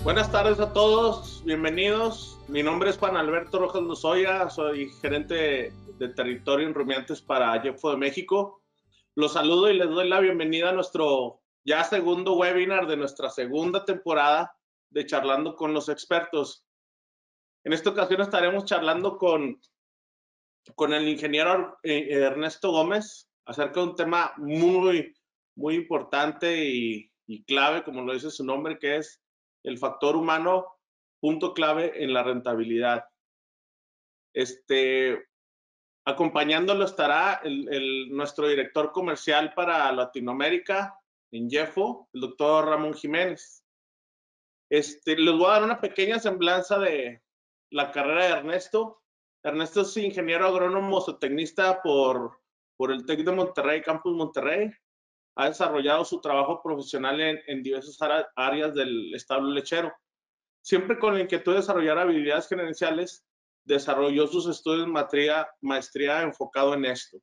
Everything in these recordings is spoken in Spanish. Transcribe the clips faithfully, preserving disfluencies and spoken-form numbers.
Buenas tardes a todos, bienvenidos. Mi nombre es Juan Alberto Rojas Lozoya, soy gerente de territorio en rumiantes para Jeffco de México. Los saludo y les doy la bienvenida a nuestro ya segundo webinar de nuestra segunda temporada de Charlando con los Expertos. En esta ocasión estaremos charlando con, con el ingeniero Ernesto Gómez acerca de un tema muy, muy importante y, y clave, como lo dice su nombre, que es el factor humano, punto clave en la rentabilidad. Este, acompañándolo estará el, el, nuestro director comercial para Latinoamérica en Jeffco, el doctor Ramón Jiménez. Este, les voy a dar una pequeña semblanza de la carrera de Ernesto. Ernesto es ingeniero agrónomo zootecnista por, por el TEC de Monterrey, Campus Monterrey. Ha desarrollado su trabajo profesional en, en diversas áreas del establo lechero. Siempre con la inquietud de desarrollar habilidades gerenciales, desarrolló sus estudios de maestría, maestría enfocado en esto.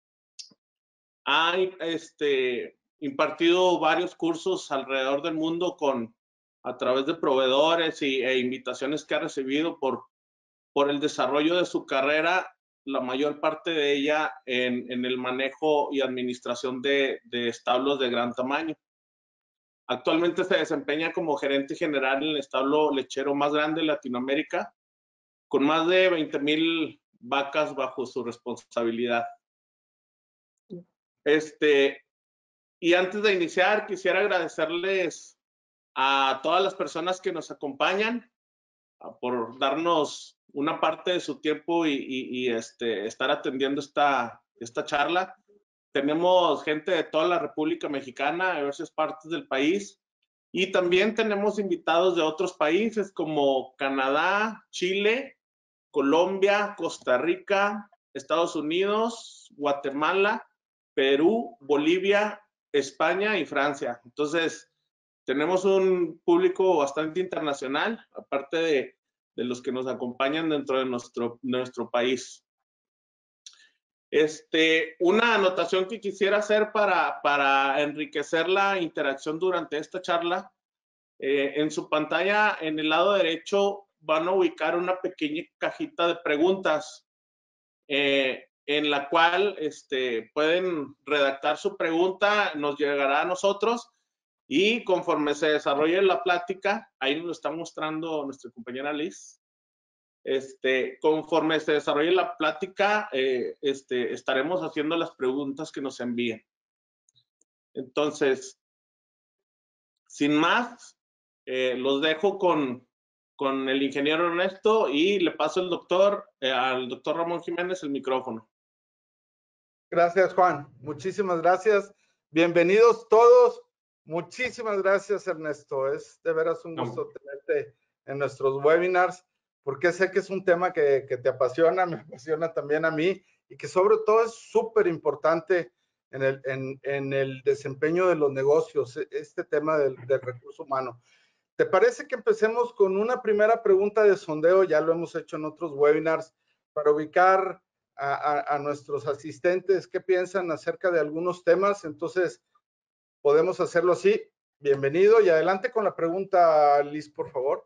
Ha este, impartido varios cursos alrededor del mundo con, a través de proveedores y, e invitaciones que ha recibido por, por el desarrollo de su carrera, la mayor parte de ella en, en el manejo y administración de, de establos de gran tamaño. Actualmente se desempeña como gerente general en el establo lechero más grande de Latinoamérica, con más de veinte mil vacas bajo su responsabilidad. Este, y antes de iniciar, quisiera agradecerles a todas las personas que nos acompañan por darnos una parte de su tiempo y, y, y este, estar atendiendo esta, esta charla. Tenemos gente de toda la República Mexicana, de diversas partes del país, y también tenemos invitados de otros países como Canadá, Chile, Colombia, Costa Rica, Estados Unidos, Guatemala, Perú, Bolivia, España y Francia. Entonces, tenemos un público bastante internacional, aparte de, de los que nos acompañan dentro de nuestro, nuestro país. Este, una anotación que quisiera hacer para, para enriquecer la interacción durante esta charla. Eh, en su pantalla, en el lado derecho, van a ubicar una pequeña cajita de preguntas eh, en la cual este, pueden redactar su pregunta, nos llegará a nosotros y conforme se desarrolle la plática, ahí nos lo está mostrando nuestra compañera Liz. Este, conforme se desarrolle la plática, eh, este, estaremos haciendo las preguntas que nos envíen. Entonces, sin más, eh, los dejo con, con el ingeniero Ernesto y le paso el doctor, eh, al doctor Ramón Jiménez el micrófono. Gracias, Juan. Muchísimas gracias. Bienvenidos todos. Muchísimas gracias, Ernesto. Es de veras un gusto no. tenerte en nuestros webinars, porque sé que es un tema que, que te apasiona, me apasiona también a mí, y que sobre todo es súper importante en el, en, en el desempeño de los negocios, este tema del, del recurso humano. ¿Te parece que empecemos con una primera pregunta de sondeo? Ya lo hemos hecho en otros webinars, para ubicar a, a, a nuestros asistentes qué piensan acerca de algunos temas. Entonces, podemos hacerlo así. Bienvenido y adelante con la pregunta, Liz, por favor.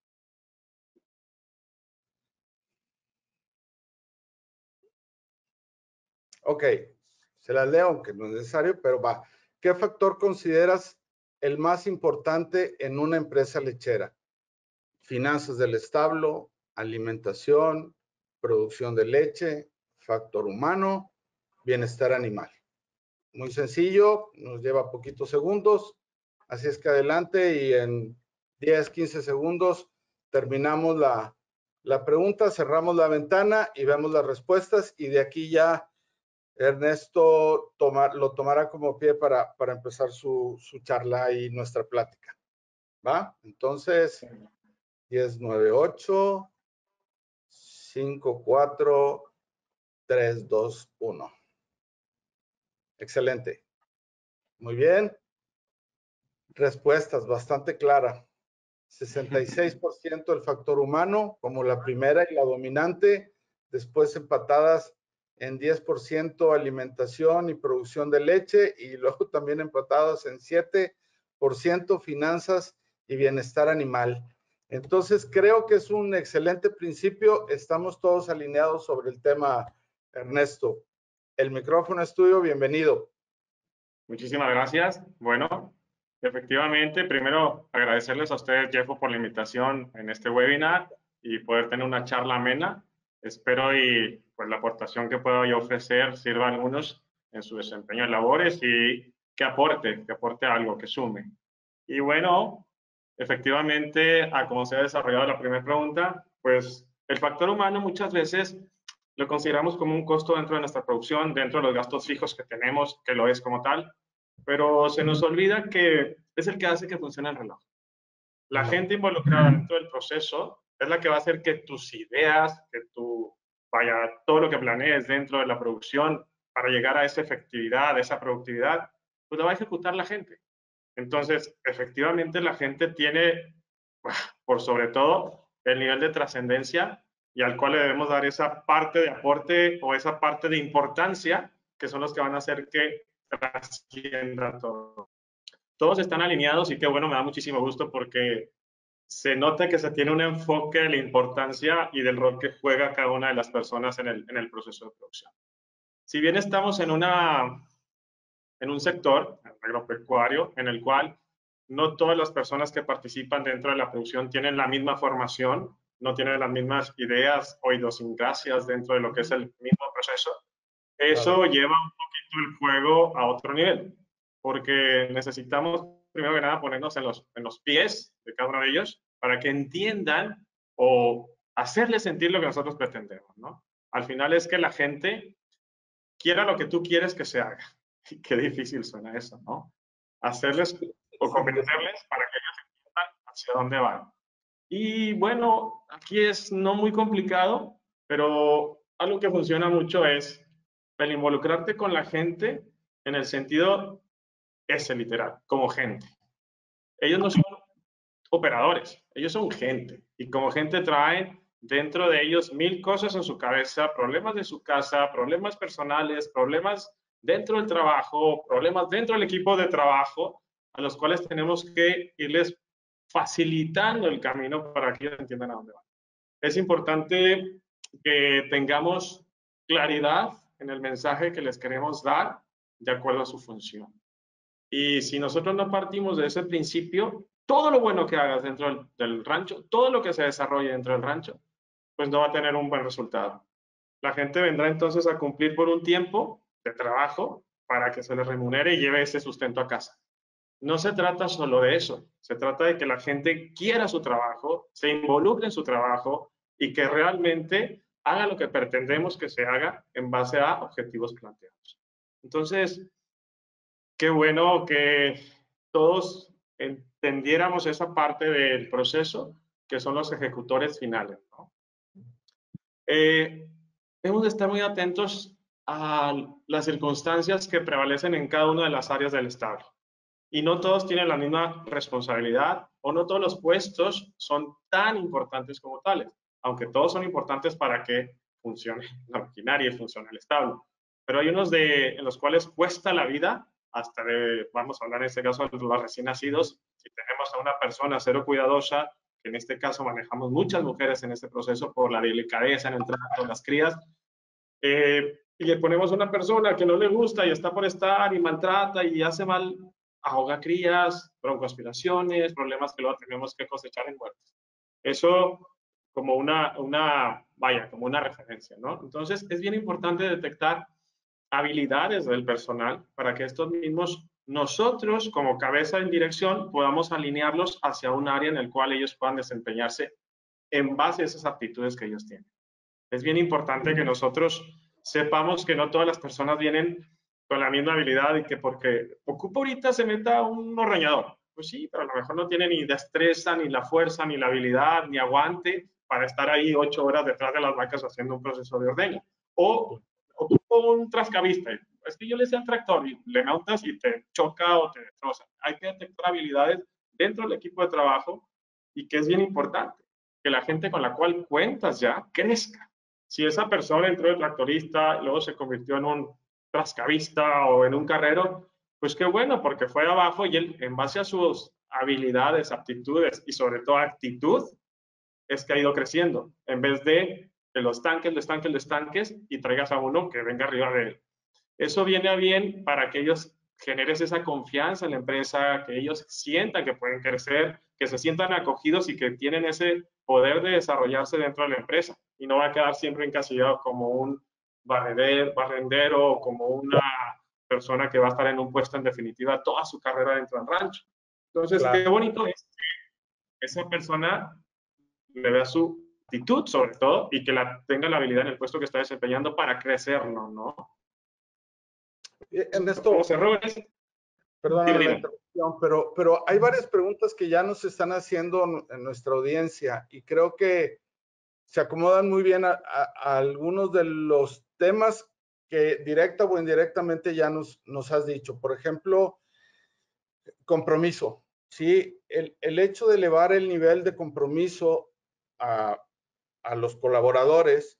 Ok, se la leo, aunque no es necesario, pero va. ¿Qué factor consideras el más importante en una empresa lechera? Finanzas del establo, alimentación, producción de leche, factor humano, bienestar animal. Muy sencillo, nos lleva poquitos segundos, así es que adelante y en diez, quince segundos terminamos la, la pregunta, cerramos la ventana y vemos las respuestas y de aquí ya Ernesto toma, lo tomará como pie para, para empezar su, su charla y nuestra plática. ¿Va? Entonces, diez, nueve, ocho, cinco, cuatro, tres, dos, uno. Excelente. Muy bien. Respuestas bastante clara. sesenta y seis por ciento el factor humano como la primera y la dominante, después empatadas en diez por ciento alimentación y producción de leche y luego también empatadas en siete por ciento finanzas y bienestar animal. Entonces, creo que es un excelente principio. Estamos todos alineados sobre el tema, Ernesto. El micrófono es tuyo, bienvenido. Muchísimas gracias. Bueno, efectivamente, primero agradecerles a ustedes, Jeffo, por la invitación en este webinar y poder tener una charla amena. Espero y pues la aportación que pueda yo ofrecer sirva a algunos en su desempeño en labores y que aporte, que aporte algo, que sume. Y bueno, efectivamente, a como se ha desarrollado la primera pregunta, pues el factor humano muchas veces lo consideramos como un costo dentro de nuestra producción, dentro de los gastos fijos que tenemos, que lo es como tal, pero se nos olvida que es el que hace que funcione el reloj. La gente involucrada dentro del proceso es la que va a hacer que tus ideas, que tu, vaya, todo lo que planees dentro de la producción para llegar a esa efectividad, a esa productividad, pues lo va a ejecutar la gente. Entonces, efectivamente, la gente tiene, por sobre todo, el nivel de trascendencia y al cual le debemos dar esa parte de aporte o esa parte de importancia que son los que van a hacer que trascienda todo. Todos están alineados y qué bueno, me da muchísimo gusto porque se nota que se tiene un enfoque de la importancia y del rol que juega cada una de las personas en el, en el proceso de producción. Si bien estamos en, una, en un sector agropecuario en el cual no todas las personas que participan dentro de la producción tienen la misma formación, no tienen las mismas ideas o idiosincrasias dentro de lo que es el mismo proceso, eso claro. lleva un poquito el juego a otro nivel, porque necesitamos primero que nada ponernos en los, en los pies de cada uno de ellos para que entiendan o hacerles sentir lo que nosotros pretendemos, ¿no? Al final es que la gente quiera lo que tú quieres que se haga. Qué difícil suena eso, ¿no? Hacerles o convencerles para que ellos entiendan hacia dónde van. Y bueno, aquí es no muy complicado, pero algo que funciona mucho es el involucrarte con la gente en el sentido ese literal, como gente. Ellos no son operadores, ellos son gente. Y como gente traen dentro de ellos mil cosas en su cabeza, problemas de su casa, problemas personales, problemas dentro del trabajo, problemas dentro del equipo de trabajo, a los cuales tenemos que irles facilitando el camino para que ellos entiendan a dónde van. Es importante que tengamos claridad en el mensaje que les queremos dar de acuerdo a su función. Y si nosotros no partimos de ese principio, todo lo bueno que hagas dentro del, del rancho, todo lo que se desarrolle dentro del rancho, pues no va a tener un buen resultado. La gente vendrá entonces a cumplir por un tiempo de trabajo para que se les remunere y lleve ese sustento a casa. No se trata solo de eso, se trata de que la gente quiera su trabajo, se involucre en su trabajo y que realmente haga lo que pretendemos que se haga en base a objetivos planteados. Entonces, qué bueno que todos entendiéramos esa parte del proceso, que son los ejecutores finales, ¿no? Eh, debemos de estar muy atentos a las circunstancias que prevalecen en cada una de las áreas del establo. Y no todos tienen la misma responsabilidad o no todos los puestos son tan importantes como tales, aunque todos son importantes para que funcione la maquinaria y funcione el establo. Pero hay unos de, en los cuales cuesta la vida, hasta de, vamos a hablar en este caso de los recién nacidos, si tenemos a una persona cero cuidadosa, que en este caso manejamos muchas mujeres en este proceso por la delicadeza en el trato de las crías, eh, y le ponemos a una persona que no le gusta y está por estar y maltrata y hace mal, ahoga crías, broncoaspiraciones, problemas que luego tenemos que cosechar en muertes. Eso como una, una, vaya, como una referencia, ¿no? Entonces, es bien importante detectar habilidades del personal para que estos mismos, nosotros como cabeza en dirección, podamos alinearlos hacia un área en el cual ellos puedan desempeñarse en base a esas aptitudes que ellos tienen. Es bien importante que nosotros sepamos que no todas las personas vienen con la misma habilidad y que porque ocupa ahorita se meta un ordeñador. Pues sí, pero a lo mejor no tiene ni destreza, ni la fuerza, ni la habilidad, ni aguante para estar ahí ocho horas detrás de las vacas haciendo un proceso de ordeño. O ocupa un trascavista. Es que yo le sé al tractor y le montas y te choca o te destroza. Hay que detectar habilidades dentro del equipo de trabajo y que es bien importante que la gente con la cual cuentas ya crezca. Si esa persona entró de tractorista y luego se convirtió en un trascavista o en un carrero, pues qué bueno, porque fue abajo y él, en base a sus habilidades, aptitudes y sobre todo actitud, es que ha ido creciendo, en vez de que los tanques, los tanques, los tanques y traigas a uno que venga arriba de él. Eso viene a bien para que ellos generes esa confianza en la empresa, que ellos sientan que pueden crecer, que se sientan acogidos y que tienen ese poder de desarrollarse dentro de la empresa y no va a quedar siempre encasillado como un barrender, barrendero o como una persona que va a estar en un puesto en definitiva toda su carrera dentro del rancho. Entonces, claro, qué bonito es que esa persona le vea su actitud sobre todo y que la, tenga la habilidad en el puesto que está desempeñando para crecerlo, ¿no? En esto, los errores. Perdóname la interrupción, pero, pero hay varias preguntas que ya nos están haciendo en nuestra audiencia y creo que se acomodan muy bien a, a, a algunos de los temas que directa o indirectamente ya nos, nos has dicho. Por ejemplo, compromiso. Sí, el, el hecho de elevar el nivel de compromiso a, a los colaboradores,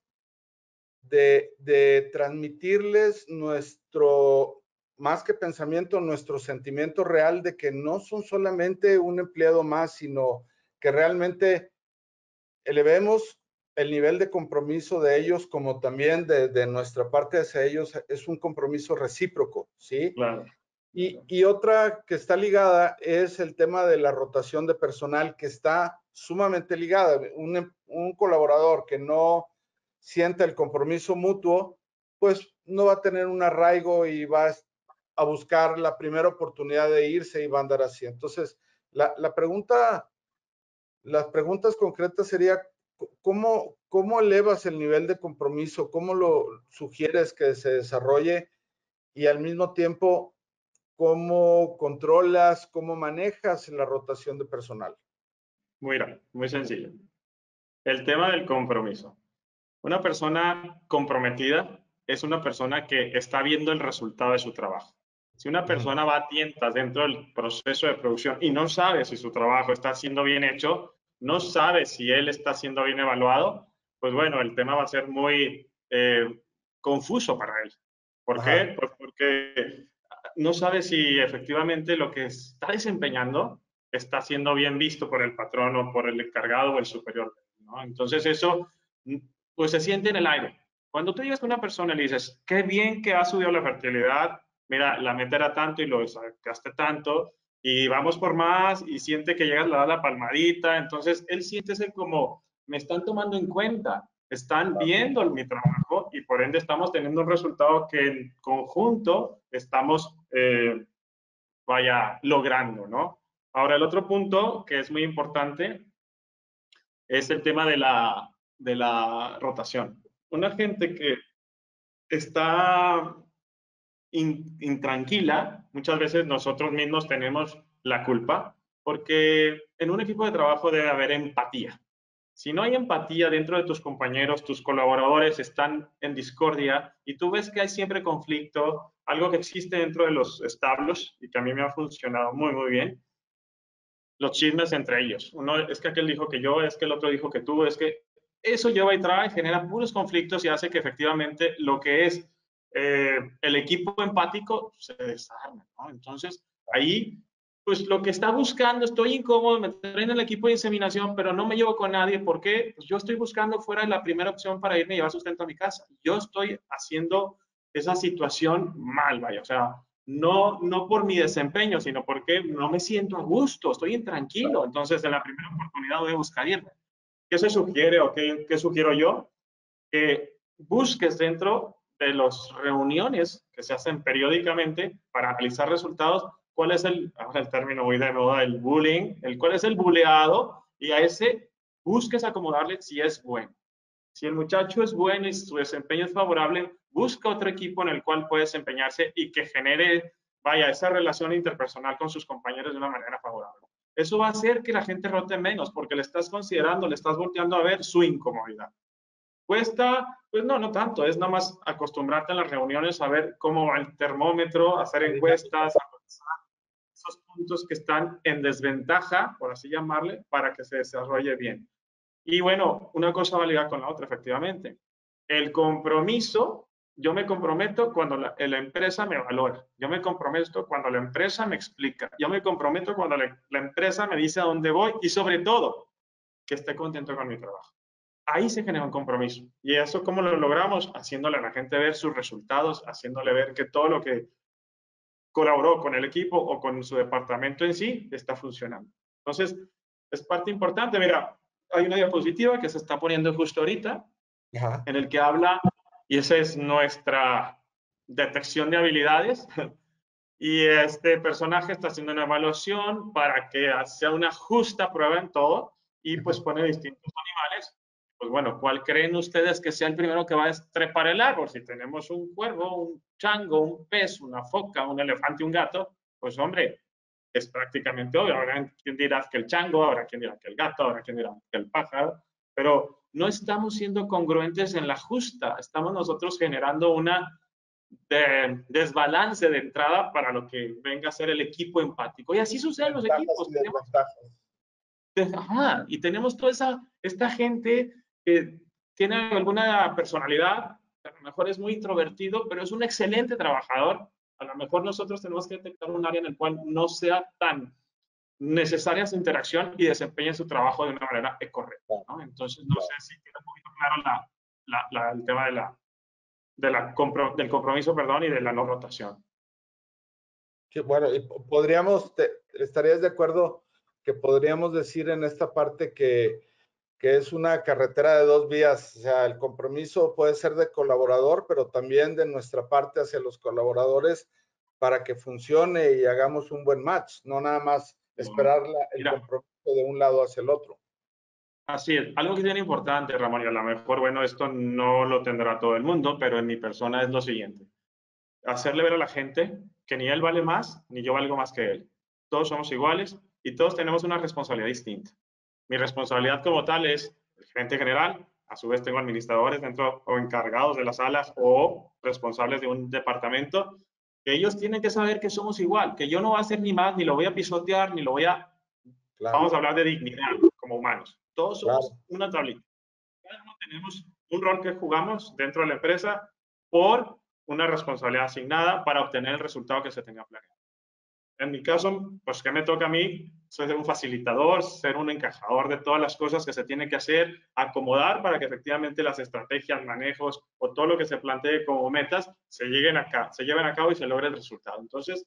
de, de transmitirles nuestro, más que pensamiento, nuestro sentimiento real de que no son solamente un empleado más, sino que realmente elevemos el nivel de compromiso de ellos, como también de, de nuestra parte hacia ellos, es un compromiso recíproco, ¿sí? Claro. Y, y otra que está ligada es el tema de la rotación de personal, que está sumamente ligada. Un, un colaborador que no sienta el compromiso mutuo, pues no va a tener un arraigo y va a buscar la primera oportunidad de irse y va a andar así. Entonces, la, la pregunta, las preguntas concretas sería, ¿cómo, ¿cómo elevas el nivel de compromiso? ¿Cómo lo sugieres que se desarrolle? Y al mismo tiempo, ¿cómo controlas, cómo manejas la rotación de personal? Mira, muy sencillo. El tema del compromiso. Una persona comprometida es una persona que está viendo el resultado de su trabajo. Si una persona va a tientas dentro del proceso de producción y no sabe si su trabajo está siendo bien hecho, no sabe si él está siendo bien evaluado, pues bueno, el tema va a ser muy eh, confuso para él. ¿Por Ajá. qué? Pues porque no sabe si efectivamente lo que está desempeñando está siendo bien visto por el patrón o por el encargado o el superior, ¿no? Entonces eso pues se siente en el aire. Cuando tú llegas con una persona y le dices, qué bien que ha subido la fertilidad, mira, la meta era tanto y lo sacaste tanto, y vamos por más, y siente que llegas, le das la palmadita, entonces él siente ese como, me están tomando en cuenta, están viendo mi trabajo y por ende estamos teniendo un resultado que en conjunto estamos, eh, vaya, logrando, ¿no? Ahora, el otro punto que es muy importante es el tema de la, de la rotación. Una gente que está in, intranquila, muchas veces nosotros mismos tenemos la culpa, porque en un equipo de trabajo debe haber empatía. Si no hay empatía dentro de tus compañeros, tus colaboradores están en discordia y tú ves que hay siempre conflicto, algo que existe dentro de los establos y que a mí me ha funcionado muy, muy bien, los chismes entre ellos. Uno es que aquel dijo que yo, es que el otro dijo que tú, es que eso lleva y trae, genera puros conflictos y hace que efectivamente lo que es eh, el equipo empático se desarme, ¿no? Entonces, ahí, pues lo que está buscando, estoy incómodo, me traen en el equipo de inseminación, pero no me llevo con nadie. ¿Por qué? Pues yo estoy buscando fuera de la primera opción para irme y llevar sustento a mi casa. Yo estoy haciendo esa situación mal, vaya, o sea, no, no por mi desempeño, sino porque no me siento a gusto, estoy intranquilo. Entonces, en la primera oportunidad voy a buscar irme. ¿Qué se sugiere o qué, qué sugiero yo? Que busques dentro de las reuniones que se hacen periódicamente para analizar resultados, cuál es el, ahora el término muy de moda, el bullying, el cuál es el buleado, y a ese busques acomodarle si es bueno. Si el muchacho es bueno y su desempeño es favorable, busca otro equipo en el cual puede desempeñarse y que genere, vaya, esa relación interpersonal con sus compañeros de una manera favorable. Eso va a hacer que la gente rote menos porque le estás considerando, le estás volteando a ver su incomodidad. ¿Cuesta? Pues no, no tanto. Es nada más acostumbrarte en las reuniones a ver cómo va el termómetro, hacer encuestas, analizar esos puntos que están en desventaja, por así llamarle, para que se desarrolle bien. Y bueno, una cosa va ligada con la otra, efectivamente. El compromiso Yo me comprometo cuando la, la empresa me valora. Yo me comprometo cuando la empresa me explica. Yo me comprometo cuando la, la empresa me dice a dónde voy y sobre todo que esté contento con mi trabajo. Ahí se genera un compromiso. ¿Y eso cómo lo logramos? Haciéndole a la gente ver sus resultados, haciéndole ver que todo lo que colaboró con el equipo o con su departamento en sí está funcionando. Entonces, es parte importante. Mira, hay una diapositiva que se está poniendo justo ahorita, Ajá. en el que habla, y esa es nuestra detección de habilidades, y este personaje está haciendo una evaluación para que sea una justa prueba en todo, y pues pone distintos animales. Pues bueno, ¿cuál creen ustedes que sea el primero que va a trepar el árbol? Si tenemos un cuervo, un chango, un pez, una foca, un elefante, un gato, pues hombre, es prácticamente obvio. Habrá quien dirá que el chango, habrá quien dirá que el gato, habrá quien dirá que el pájaro, pero no estamos siendo congruentes en la justa. Estamos nosotros generando una de desbalance de entrada para lo que venga a ser el equipo empático. Y así sucede en los equipos. Y, tenemos, ajá, y tenemos toda esa, esta gente que tiene alguna personalidad, a lo mejor es muy introvertido, pero es un excelente trabajador. A lo mejor nosotros tenemos que detectar un área en el cual no sea tan necesaria su interacción y desempeñe su trabajo de una manera correcta, ¿no? Entonces, no sé si queda un poquito claro la, la, la, el tema de la, de la compro, del compromiso, perdón, y de la no rotación. Sí, bueno, y podríamos, te, ¿estarías de acuerdo que podríamos decir en esta parte que, que es una carretera de dos vías? O sea, el compromiso puede ser de colaborador, pero también de nuestra parte hacia los colaboradores para que funcione y hagamos un buen match, no nada más esperar la, el Mira, compromiso de un lado hacia el otro. Así es. Algo que es bien importante, Ramón, y a lo mejor, bueno, esto no lo tendrá todo el mundo, pero en mi persona es lo siguiente. Hacerle ver a la gente que ni él vale más, ni yo valgo más que él. Todos somos iguales y todos tenemos una responsabilidad distinta. Mi responsabilidad como tal es el gerente general, a su vez tengo administradores dentro o encargados de las salas o responsables de un departamento, que ellos tienen que saber que somos igual, que yo no voy a hacer ni más, ni lo voy a pisotear, ni lo voy a... Claro. Vamos a hablar de dignidad como humanos. Todos somos claro. una tablita. Cada uno tenemos un rol que jugamos dentro de la empresa por una responsabilidad asignada para obtener el resultado que se tenga planeado. En mi caso, pues, ¿qué me toca a mí? Ser un facilitador, ser un encajador de todas las cosas que se tienen que hacer, acomodar para que efectivamente las estrategias, manejos o todo lo que se plantee como metas se lleguen acá, se lleven a cabo y se logre el resultado. Entonces,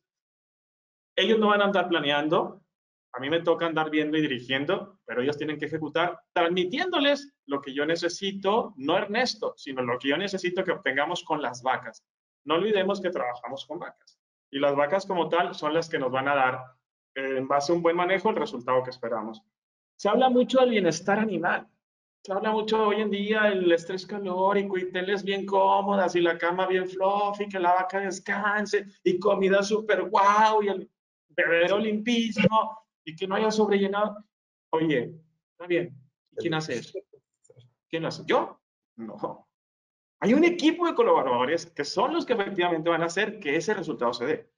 ellos no van a andar planeando, a mí me toca andar viendo y dirigiendo, pero ellos tienen que ejecutar, transmitiéndoles lo que yo necesito, no Ernesto, sino lo que yo necesito que obtengamos con las vacas. No olvidemos que trabajamos con vacas. Y las vacas como tal son las que nos van a dar, eh, en base a un buen manejo, el resultado que esperamos. Se habla mucho del bienestar animal. Se habla mucho hoy en día del estrés calórico y teles bien cómodas y la cama bien fluffy, que la vaca descanse y comida súper guau y el bebedero limpísimo y que no haya sobrellenado. Oye, está bien. ¿Quién hace eso? ¿Quién lo hace? ¿Yo? No. Hay un equipo de colaboradores que son los que efectivamente van a hacer que ese resultado se dé.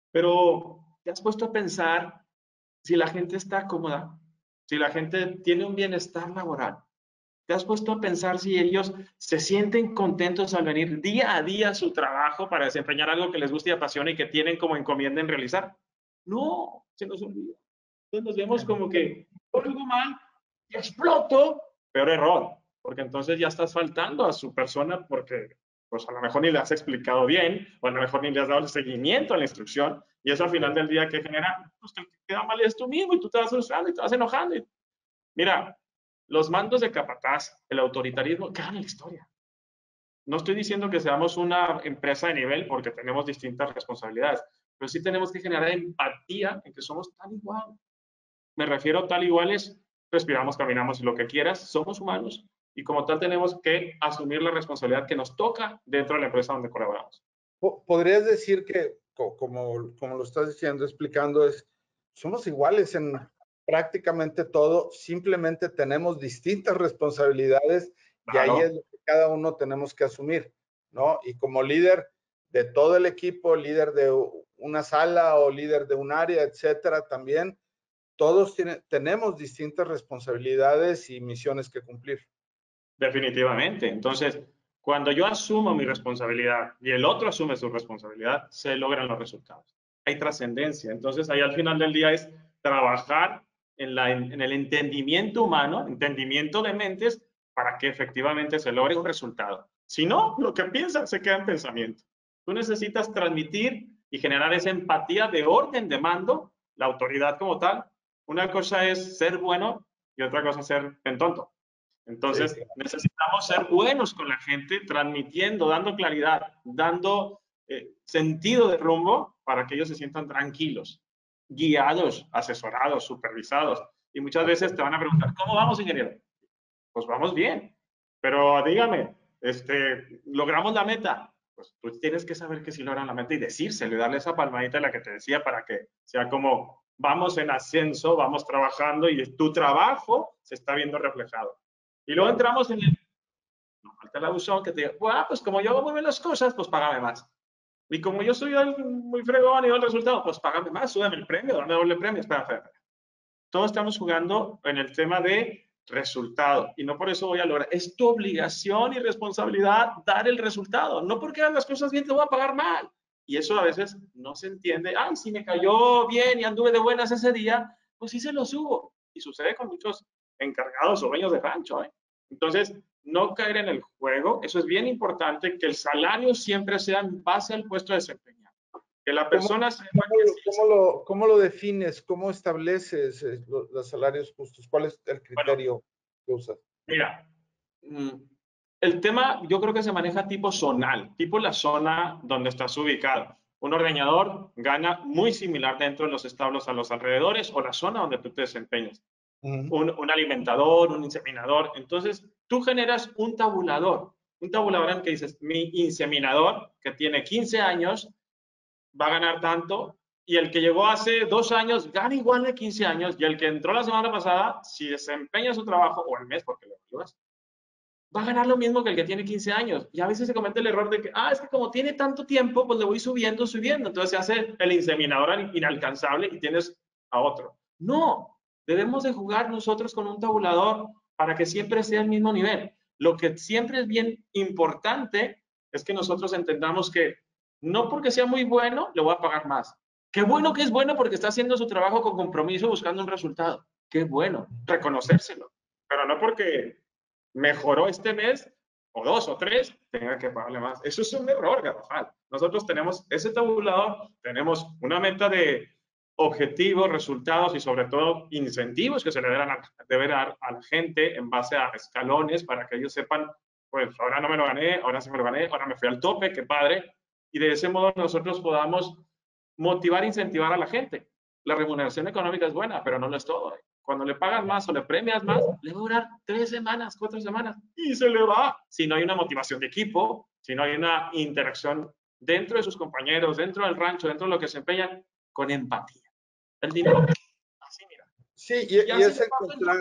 Pero ¿te has puesto a pensar si la gente está cómoda? Si la gente tiene un bienestar laboral. ¿Te has puesto a pensar si ellos se sienten contentos al venir día a día a su trabajo para desempeñar algo que les guste y apasione y que tienen como encomienda en realizar? No, se nos olvida. Entonces nos vemos como que por algo mal y exploto, peor error, porque entonces ya estás faltando a su persona porque pues a lo mejor ni le has explicado bien o a lo mejor ni le has dado el seguimiento a la instrucción y eso al final del día que genera, pues que queda mal es tú mismo y tú te vas frustrando y te vas enojando. Y... Mira, los mandos de capataz, el autoritarismo, quedan en la historia. No estoy diciendo que seamos una empresa de nivel porque tenemos distintas responsabilidades, pero sí tenemos que generar empatía en que somos tal igual. Me refiero a tal igual es, respiramos, caminamos y lo que quieras, somos humanos y como tal tenemos que asumir la responsabilidad que nos toca dentro de la empresa donde colaboramos. ¿Podrías decir que, como, como lo estás diciendo, explicando, es, somos iguales en prácticamente todo, simplemente tenemos distintas responsabilidades claro. Y ahí es lo que cada uno tenemos que asumir, ¿no? Y como líder de todo el equipo, líder de una sala o líder de un área, etcétera, también todos tiene, tenemos distintas responsabilidades y misiones que cumplir. Definitivamente. Entonces, Cuando yo asumo mi responsabilidad y el otro asume su responsabilidad, se logran los resultados. Hay trascendencia. Entonces, ahí al final del día es trabajar en, la, en el entendimiento humano, entendimiento de mentes, para que efectivamente se logre un resultado. Si no, lo que piensas se queda en pensamiento. Tú necesitas transmitir y generar esa empatía de orden de mando, la autoridad como tal. Una cosa es ser bueno y otra cosa es ser tonto. Entonces, sí, claro, necesitamos ser buenos con la gente, transmitiendo, dando claridad, dando eh, sentido de rumbo para que ellos se sientan tranquilos, guiados, asesorados, supervisados. Y muchas veces te van a preguntar, ¿cómo vamos, ingeniero? Pues vamos bien, pero dígame, este, ¿logramos la meta? Pues tú tienes que saber que sí logran la meta y decírselo y darle esa palmadita a la que te decía para que sea como, vamos en ascenso, vamos trabajando y tu trabajo se está viendo reflejado. Y luego entramos en el, no falta el abusón que te diga, bueno, pues como yo hago muy bien las cosas, pues págame más. Y como yo soy muy fregón y doy el resultado, pues págame más, súbeme el premio, dame doble premio, espera, espera, espera. Todos estamos jugando en el tema de resultado y no por eso voy a lograr. Es tu obligación y responsabilidad dar el resultado. No porque hagas las cosas bien te voy a pagar mal. Y eso a veces no se entiende. Ay, si me cayó bien y anduve de buenas ese día, pues sí se lo subo. Y sucede con muchos encargados o dueños de rancho, ¿eh? Entonces, no caer en el juego. Eso es bien importante, que el salario siempre sea en base al puesto de desempeño. Que la persona ¿Cómo, sepa cómo, lo, cómo, lo, ¿Cómo lo defines? ¿Cómo estableces los, los salarios justos? ¿Cuál es el criterio bueno, que usas? Mira, el tema yo creo que se maneja tipo zonal, tipo la zona donde estás ubicado. Un ordeñador gana muy similar dentro de los establos a los alrededores o la zona donde tú te desempeñas. Uh-huh. un, un alimentador, un inseminador. Entonces, tú generas un tabulador. Un tabulador en que dices, mi inseminador, que tiene quince años, va a ganar tanto, y el que llegó hace dos años gana igual de quince años, y el que entró la semana pasada, si desempeña su trabajo, o el mes, porque lo ayudas, va a ganar lo mismo que el que tiene quince años. Y a veces se comete el error de que, ah, es que como tiene tanto tiempo, pues le voy subiendo, subiendo. Entonces se hace el inseminador inalcanzable y tienes a otro. No, debemos de jugar nosotros con un tabulador para que siempre sea el mismo nivel. Lo que siempre es bien importante es que nosotros entendamos que no porque sea muy bueno, le voy a pagar más. Qué bueno que es bueno porque está haciendo su trabajo con compromiso, buscando un resultado. Qué bueno, reconocérselo. Pero no porque mejoró este mes, o dos o tres, tenga que pagarle más. Eso es un error, garrafal. Nosotros tenemos ese tabulador, tenemos una meta de objetivos, resultados y sobre todo incentivos que se le deben a, debe dar a la gente en base a escalones para que ellos sepan, pues ahora no me lo gané, ahora sí me lo gané, ahora me fui al tope, qué padre. Y de ese modo nosotros podamos motivar e incentivar a la gente. La remuneración económica es buena, pero no lo es todo. Cuando le pagas más o le premias más, le va a durar tres semanas, cuatro semanas y se le va. Si no hay una motivación de equipo, si no hay una interacción dentro de sus compañeros, dentro del rancho, dentro de lo que se empeñan, con empatía. El dinero, así mira. Sí, y, y es encontrar,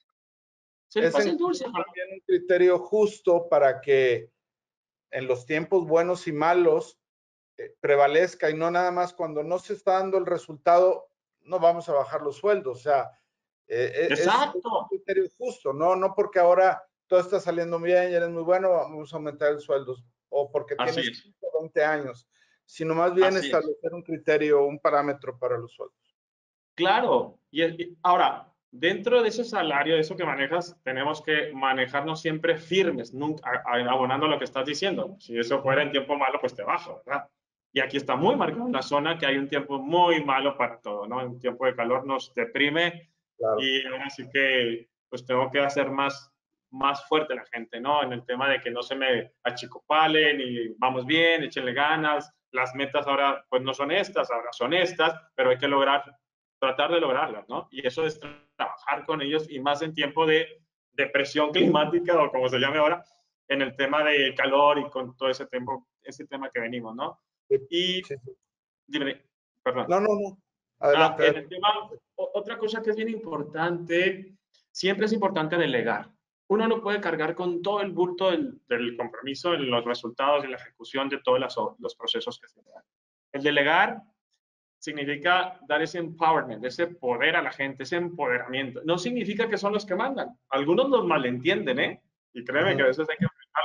se le pasa el dulce. También un criterio justo para que en los tiempos buenos y malos eh, prevalezca y no nada más cuando no se está dando el resultado, no vamos a bajar los sueldos. O sea, eh, Exacto. Es un criterio justo, ¿no? No porque ahora todo está saliendo bien y eres muy bueno, vamos a aumentar el sueldo. O porque Así tienes es. veinte años, sino más bien Así establecer es. un criterio, un parámetro para los sueldos. Claro. Y, y ahora, dentro de ese salario, de eso que manejas, tenemos que manejarnos siempre firmes, nunca abonando lo que estás diciendo. Si eso fuera en tiempo malo, pues te bajo, ¿verdad? Y aquí está muy marcado en la zona que hay un tiempo muy malo para todo, ¿no? Un tiempo de calor nos deprime. Claro. Y así que, pues tengo que hacer más, más fuerte a la gente, ¿no? En el tema de que no se me achicopalen y vamos bien, échenle ganas. Las metas ahora, pues no son estas, ahora son estas, pero hay que lograr, tratar de lograrlas, ¿no? Y eso es trabajar con ellos y más en tiempo de depresión climática o como se llame ahora, en el tema de calor y con todo ese, tiempo, ese tema que venimos, ¿no? Y, sí, sí. Dime, perdón. No, no, no. Adelante. Ah, en el tema, otra cosa que es bien importante, siempre es importante delegar. Uno no puede cargar con todo el bulto del, del compromiso en los resultados y la ejecución de todos los, los procesos que se dan. El delegar significa dar ese empowerment, ese poder a la gente, ese empoderamiento. No significa que son los que mandan. Algunos los malentienden, ¿eh? Y créeme uh-huh. que a veces hay que explicarles,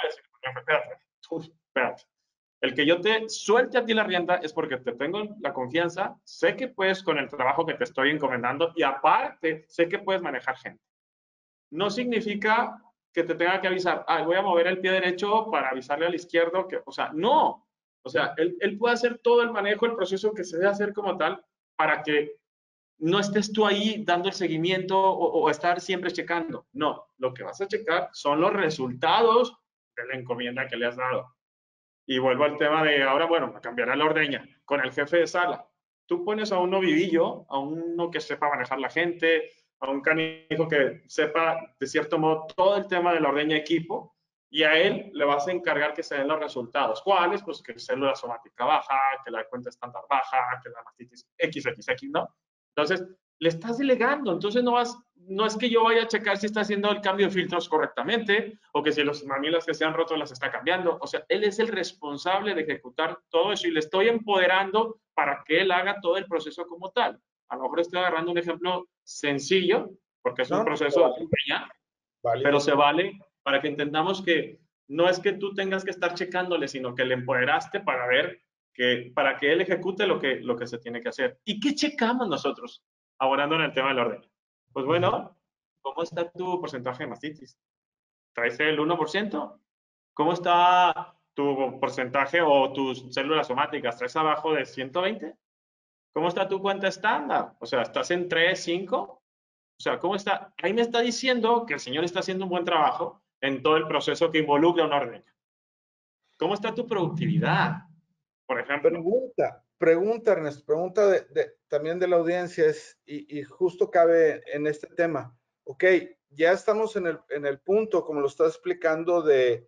espérate, espérate. El que yo te suelte a ti la rienda es porque te tengo la confianza, sé que puedes con el trabajo que te estoy encomendando y aparte sé que puedes manejar gente. No significa que te tenga que avisar, ah, voy a mover el pie derecho para avisarle al izquierdo, que, o sea, no. O sea, él, él puede hacer todo el manejo, el proceso que se debe hacer como tal para que no estés tú ahí dando el seguimiento o, o estar siempre checando. No, lo que vas a checar son los resultados de la encomienda que le has dado. Y vuelvo al tema de ahora, bueno, cambiará la ordeña con el jefe de sala. Tú pones a uno vivillo, a uno que sepa manejar la gente, a un canijo que sepa, de cierto modo, todo el tema de la ordeña equipo, y a él le vas a encargar que se den los resultados. ¿Cuáles? Pues que célula somática baja, que la cuenta estándar baja, que la mastitis equis equis equis, ¿no? Entonces, le estás delegando, entonces no vas, no es que yo vaya a checar si está haciendo el cambio de filtros correctamente o que si los mamilas que se han roto las está cambiando. O sea, él es el responsable de ejecutar todo eso y le estoy empoderando para que él haga todo el proceso como tal. A lo mejor estoy agarrando un ejemplo sencillo, porque es un no, proceso no, de pequeña, vale. Pero se vale para que entendamos que no es que tú tengas que estar checándole, sino que le empoderaste para ver que, para que él ejecute lo que, lo que se tiene que hacer. ¿Y qué checamos nosotros? Abordando en el tema del orden. Pues bueno, ¿cómo está tu porcentaje de mastitis? ¿Traes el uno por ciento? ¿Cómo está tu porcentaje o tus células somáticas? ¿Traes abajo de ciento veinte? ¿Cómo está tu cuenta estándar? O sea, ¿estás en tres, cinco? O sea, ¿cómo está? Ahí me está diciendo que el señor está haciendo un buen trabajo en todo el proceso que involucra una ordeña. ¿Cómo está tu productividad? Por ejemplo. Pregunta, pregunta, Ernesto, pregunta de, de, también de la audiencia es, y, y justo cabe en este tema. Ok, ya estamos en el, en el punto, como lo estás explicando, de,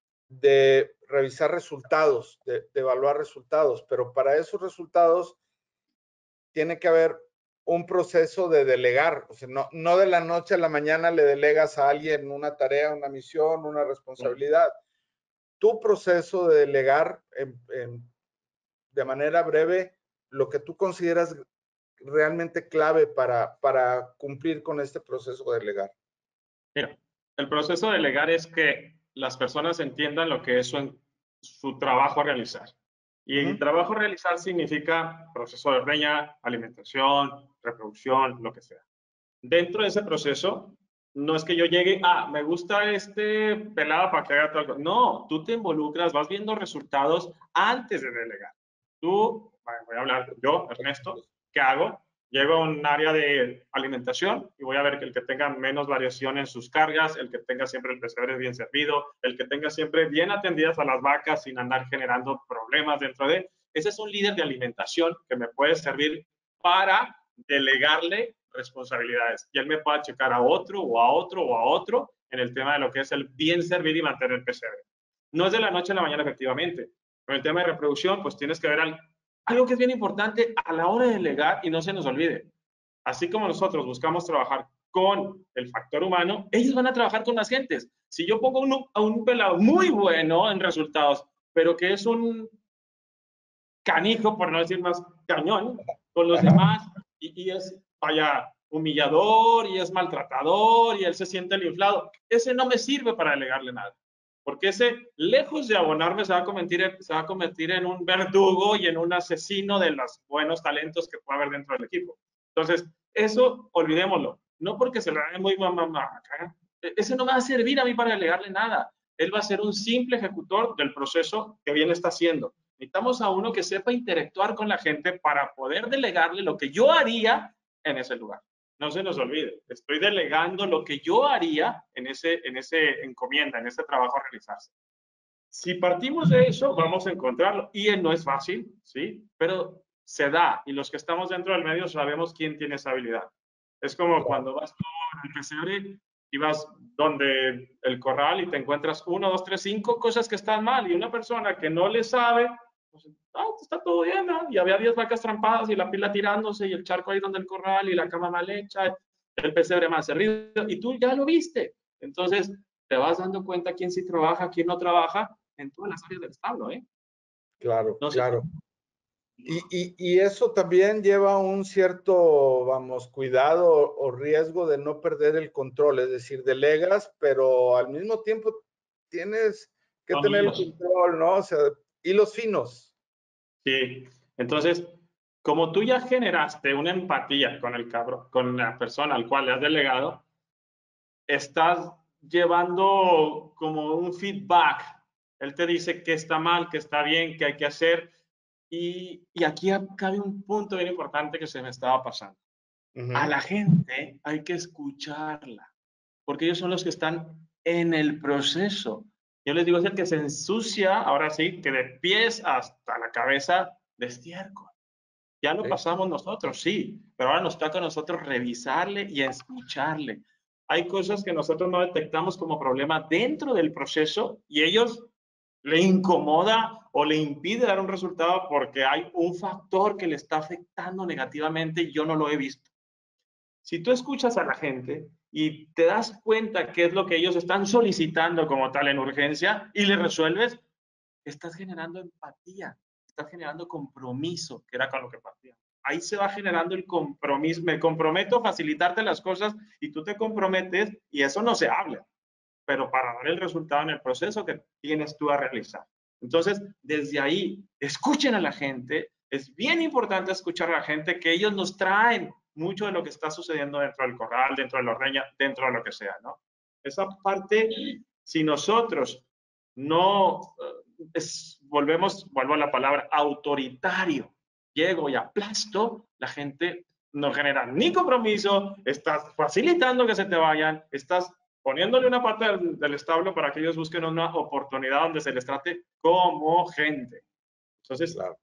de revisar resultados, de, de evaluar resultados, pero para esos resultados tiene que haber un proceso de delegar. O sea, no, no de la noche a la mañana le delegas a alguien una tarea, una misión, una responsabilidad. Tu proceso de delegar en, en de manera breve lo que tú consideras realmente clave para, para cumplir con este proceso de delegar. Mira, el proceso de delegar es que las personas entiendan lo que es su, su trabajo a realizar. Y el uh-huh. trabajo a realizar significa proceso de ordeña, alimentación, reproducción, lo que sea. Dentro de ese proceso, no es que yo llegue, ah, me gusta este pelado para que haga tal cosa. No, tú te involucras, vas viendo resultados antes de delegar. Tú, voy a hablar yo, Ernesto, ¿qué hago? Llego a un área de alimentación y voy a ver que el que tenga menos variación en sus cargas, el que tenga siempre el pesebre bien servido, el que tenga siempre bien atendidas a las vacas sin andar generando problemas dentro de... Ese es un líder de alimentación que me puede servir para delegarle responsabilidades. Y él me puede checar a otro o a otro o a otro en el tema de lo que es el bien servir y mantener el pesebre. No es de la noche a la mañana, efectivamente. Con el tema de reproducción, pues tienes que ver al, algo que es bien importante a la hora de delegar y no se nos olvide. Así como nosotros buscamos trabajar con el factor humano, ellos van a trabajar con las gentes. Si yo pongo un, a un pelado muy bueno en resultados, pero que es un canijo, por no decir más cañón, con los demás, y, y es, vaya, humillador, y es maltratador, y él se siente el inflado, ese no me sirve para delegarle nada. Porque ese, lejos de abonarme, se va a convertir, se va a convertir en un verdugo y en un asesino de los buenos talentos que puede haber dentro del equipo. Entonces, eso, olvidémoslo. No porque se le haga muy mamá, ese no me va a servir a mí para delegarle nada. Él va a ser un simple ejecutor del proceso que bien está haciendo. Necesitamos a uno que sepa interactuar con la gente para poder delegarle lo que yo haría en ese lugar. No se nos olvide, estoy delegando lo que yo haría en ese, en ese encomienda, en ese trabajo a realizarse. Si partimos de eso, vamos a encontrarlo. Y no es fácil, ¿sí? Pero se da. Y los que estamos dentro del medio sabemos quién tiene esa habilidad. Es como cuando vas tú al pesebre y vas donde el corral y te encuentras uno, dos, tres, cinco cosas que están mal. Y una persona que no le sabe, pues, ah, está todo bien, ¿no? Y había diez vacas trampadas y la pila tirándose y el charco ahí donde el corral y la cama mal hecha, el pesebre mal servido, y tú ya lo viste. Entonces, te vas dando cuenta quién sí trabaja, quién no trabaja en todas las áreas del establo, ¿eh? Claro, no sé. claro. Y, y, y eso también lleva un cierto, vamos, cuidado o riesgo de no perder el control, es decir, delegas, pero al mismo tiempo tienes que tener el control, ¿no? O sea, hilos finos. Sí, entonces, como tú ya generaste una empatía con el cabrón, con la persona al cual le has delegado, estás llevando como un feedback. Él te dice que está mal, que está bien, que hay que hacer. Y, y aquí cabe un punto bien importante que se me estaba pasando. Uh-huh. A la gente hay que escucharla, porque ellos son los que están en el proceso. Yo les digo, es el que se ensucia, ahora sí, que de pies hasta la cabeza de estiércol. Ya lo sí. pasamos nosotros, sí, pero ahora nos toca a nosotros revisarle y escucharle. Hay cosas que nosotros no detectamos como problema dentro del proceso y ellos le incomoda o le impide dar un resultado porque hay un factor que le está afectando negativamente y yo no lo he visto. Si tú escuchas a la gente y te das cuenta qué es lo que ellos están solicitando como tal en urgencia y le resuelves, estás generando empatía, estás generando compromiso, que era con lo que partía. Ahí se va generando el compromiso. Me comprometo a facilitarte las cosas y tú te comprometes y eso no se habla, pero para dar el resultado en el proceso que tienes tú a realizar. Entonces, desde ahí, escuchen a la gente. Es bien importante escuchar a la gente, que ellos nos traen mucho de lo que está sucediendo dentro del corral, dentro de la ordeña, dentro de lo que sea, ¿no? Esa parte, si nosotros no es, volvemos, vuelvo a la palabra, autoritario, llego y aplasto, la gente no genera ni compromiso, estás facilitando que se te vayan, estás poniéndole una pata del, del establo para que ellos busquen una oportunidad donde se les trate como gente. Entonces, claro.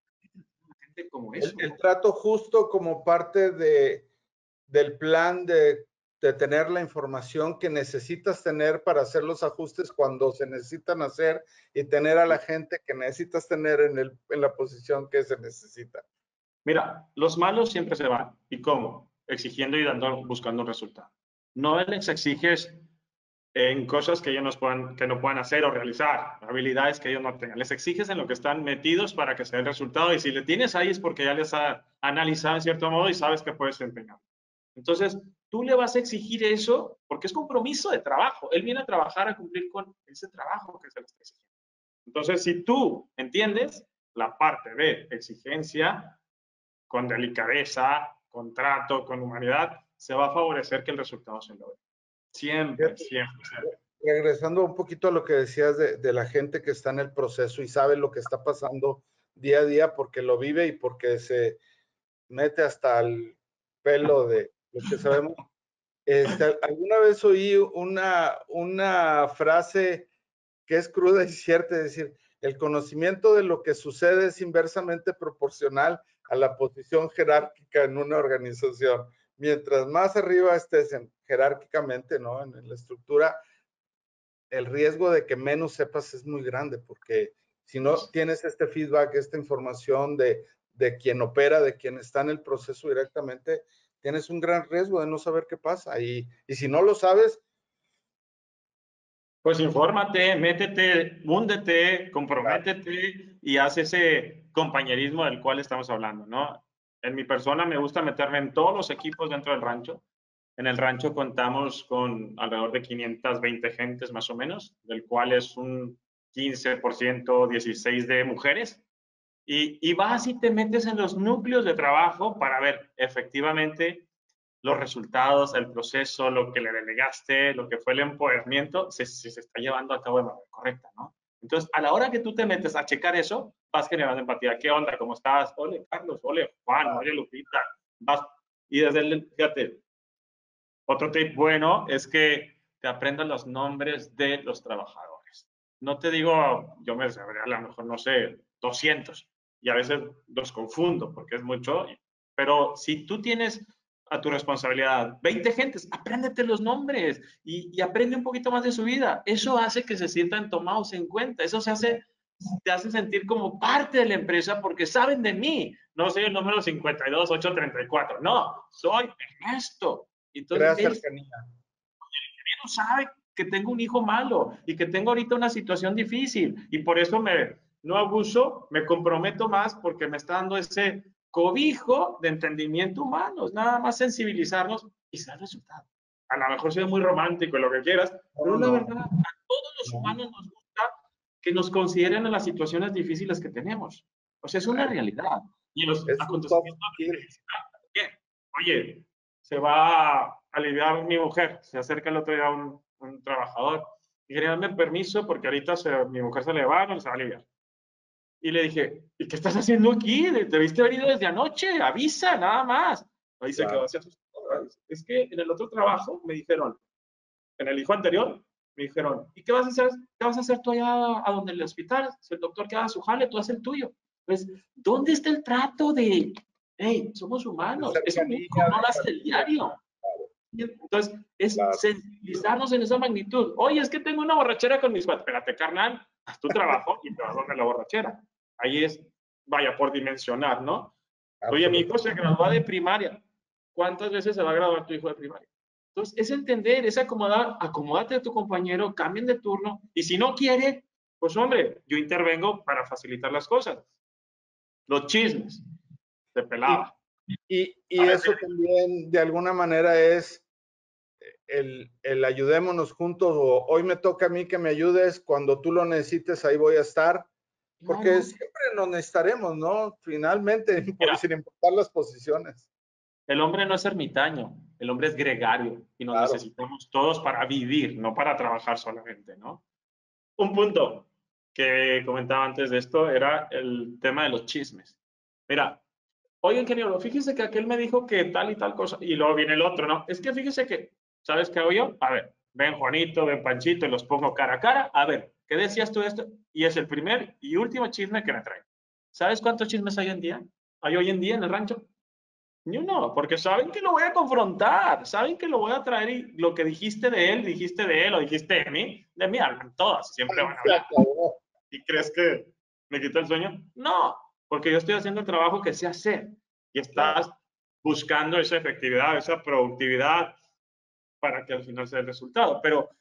gente como eso. El, el trato justo como parte de, del plan de, de tener la información que necesitas tener para hacer los ajustes cuando se necesitan hacer y tener a la gente que necesitas tener en, el, en la posición que se necesita. Mira, los malos siempre se van. ¿Y cómo? Exigiendo y dando, buscando un resultado. No les exiges en cosas que ellos no puedan, que no puedan hacer o realizar, habilidades que ellos no tengan. Les exiges en lo que están metidos para que se dé el resultado. Y si le tienes ahí es porque ya les ha analizado en cierto modo y sabes que puedes empeñar. Entonces, tú le vas a exigir eso porque es compromiso de trabajo. Él viene a trabajar a cumplir con ese trabajo que se le está exigiendo. Entonces, si tú entiendes la parte de exigencia, con delicadeza, con trato, con humanidad, se va a favorecer que el resultado se logre. Siempre, siempre, siempre. Regresando un poquito a lo que decías de, de la gente que está en el proceso y sabe lo que está pasando día a día porque lo vive y porque se mete hasta el pelo de lo que sabemos. Este, alguna vez oí una, una frase que es cruda y cierta, es decir, el conocimiento de lo que sucede es inversamente proporcional a la posición jerárquica en una organización. Mientras más arriba estés en, jerárquicamente, ¿no? En, en la estructura, el riesgo de que menos sepas es muy grande, porque si no tienes este feedback, esta información de, de quien opera, de quien está en el proceso directamente, tienes un gran riesgo de no saber qué pasa. Y, y si no lo sabes, pues infórmate, métete, húndete, comprométete, claro, y haz ese compañerismo del cual estamos hablando, ¿no? En mi persona me gusta meterme en todos los equipos dentro del rancho. En el rancho contamos con alrededor de quinientas veinte gentes más o menos, del cual es un quince por ciento, dieciséis por ciento de mujeres. Y, y vas y te metes en los núcleos de trabajo para ver efectivamente los resultados, el proceso, lo que le delegaste, lo que fue el empoderamiento, si se, se está llevando a cabo de manera correcta, ¿no? Entonces, a la hora que tú te metes a checar eso, vas generando empatía. ¿Qué onda? ¿Cómo estás? Ole, Carlos. Ole, Juan. Ole, Lupita. Vas, y desde el, fíjate, otro tip bueno es que te aprendas los nombres de los trabajadores. No te digo, yo me sabría a lo mejor, no sé, doscientos, y a veces los confundo porque es mucho, pero si tú tienes a tu responsabilidad veinte gentes, apréndete los nombres y, y aprende un poquito más de su vida. Eso hace que se sientan tomados en cuenta. Eso se hace, te hace sentir como parte de la empresa porque saben de mí. No soy el número cincuenta y dos, ocho, treinta y cuatro. No, soy Ernesto. Entonces, crea cercanía. El ingeniero sabe que tengo un hijo malo y que tengo ahorita una situación difícil y por eso me, no abuso, me comprometo más porque me está dando ese cobijo de entendimiento humano, nada más sensibilizarnos y se da el resultado. A lo mejor soy muy romántico y lo que quieras, pero no, la no, verdad, a todos los no. humanos nos gusta que nos consideren en las situaciones difíciles que tenemos. O sea, es una realidad. Y en los Es un soft acontecimientos skill. bien. Oye, se va a aliviar mi mujer, se acerca el otro día un, un trabajador y quería darme permiso porque ahorita se, mi mujer se le va, no se va a aliviar. Y le dije, ¿y qué estás haciendo aquí? Debiste haber ido desde anoche, avisa, nada más. Ahí se quedó así asustado. Es que en el otro trabajo me dijeron, en el hijo anterior, me dijeron, ¿y qué vas a hacer? ¿Qué vas a hacer tú allá a donde el hospital? Si el doctor que haga su jale, tú haces el tuyo. Pues, ¿dónde está el trato de, hey, somos humanos? Eso no lo hace el diario. Entonces, es Claro. sensibilizarnos en esa magnitud. Oye, es que tengo una borrachera con mis padres. Espérate, carnal, haz tu trabajo y te vas a donde la borrachera. Ahí es, vaya, por dimensionar, ¿no? Oye, mi hijo se graduó de primaria. ¿Cuántas veces se va a graduar tu hijo de primaria? Entonces, es entender, es acomodar, acomódate a tu compañero, cambien de turno, y si no quiere, pues hombre, yo intervengo para facilitar las cosas. Los chismes, de pelada. Y, y eso también, de alguna manera, es el, el ayudémonos juntos, o hoy me toca a mí que me ayudes, cuando tú lo necesites, ahí voy a estar, porque claro, siempre nos necesitaremos, ¿no? Finalmente, por, sin importar las posiciones. El hombre no es ermitaño, el hombre es gregario y nos claro. necesitamos todos para vivir, no para trabajar solamente, ¿no? Un punto que comentaba antes de esto era el tema de los chismes. Mira, oye, ingeniero, fíjese que aquel me dijo que tal y tal cosa, y luego viene el otro, ¿no? Es que fíjese que, ¿sabes qué hago yo? A ver, ven Juanito, ven Panchito, y los pongo cara a cara. A ver, ¿qué decías tú de esto? Y es el primer y último chisme que me traen. ¿Sabes cuántos chismes hay hoy en día? ¿Hay hoy en día en el rancho? Ni uno, porque saben que lo voy a confrontar, saben que lo voy a traer y lo que dijiste de él, dijiste de él o dijiste de mí, de mí hablan todas, siempre van a hablar. ¿Y crees que me quita el sueño? No, porque yo estoy haciendo el trabajo que sé hacer y estás claro. buscando esa efectividad, esa productividad para que al final sea el resultado. Pero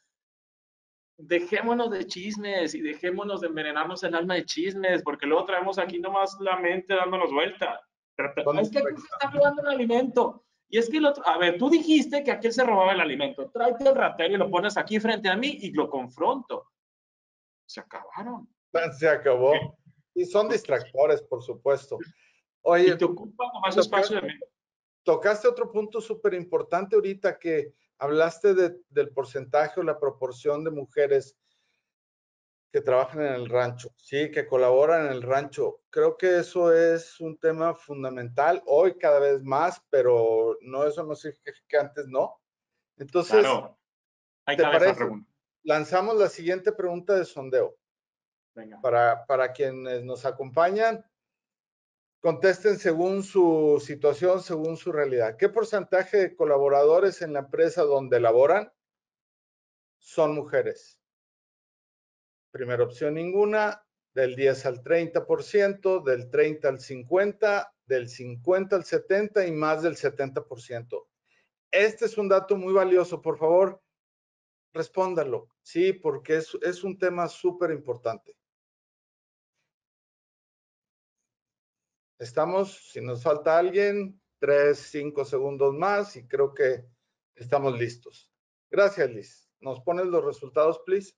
dejémonos de chismes y dejémonos de envenenarnos el alma de chismes, porque luego traemos aquí nomás la mente dándonos vuelta. Es que aquí se está robando un alimento. Y es que el otro, a ver, tú dijiste que aquel se robaba el alimento. Tráete el ratero y lo pones aquí frente a mí y lo confronto. Se acabaron. Se acabó. Y son distractores, por supuesto. Oye, y te ocupan más espacio de mente. Tocaste otro punto súper importante ahorita, que hablaste de, del porcentaje o la proporción de mujeres que trabajan en el rancho, sí, que colaboran en el rancho. Creo que eso es un tema fundamental hoy cada vez más, pero no, eso no significa que antes no. Entonces, claro. Hay ¿te parece? Pregunta. Lanzamos la siguiente pregunta de sondeo. Venga. Para, para quienes nos acompañan, contesten según su situación, según su realidad. ¿Qué porcentaje de colaboradores en la empresa donde laboran son mujeres? Primera opción, ninguna. Del diez al treinta por ciento, del treinta al cincuenta, del cincuenta al setenta y más del setenta por ciento. Este es un dato muy valioso. Por favor, respóndalo. Sí, porque es, es un tema súper importante. Estamos, si nos falta alguien, tres, cinco segundos más y creo que estamos listos. Gracias, Liz. ¿Nos pones los resultados, please?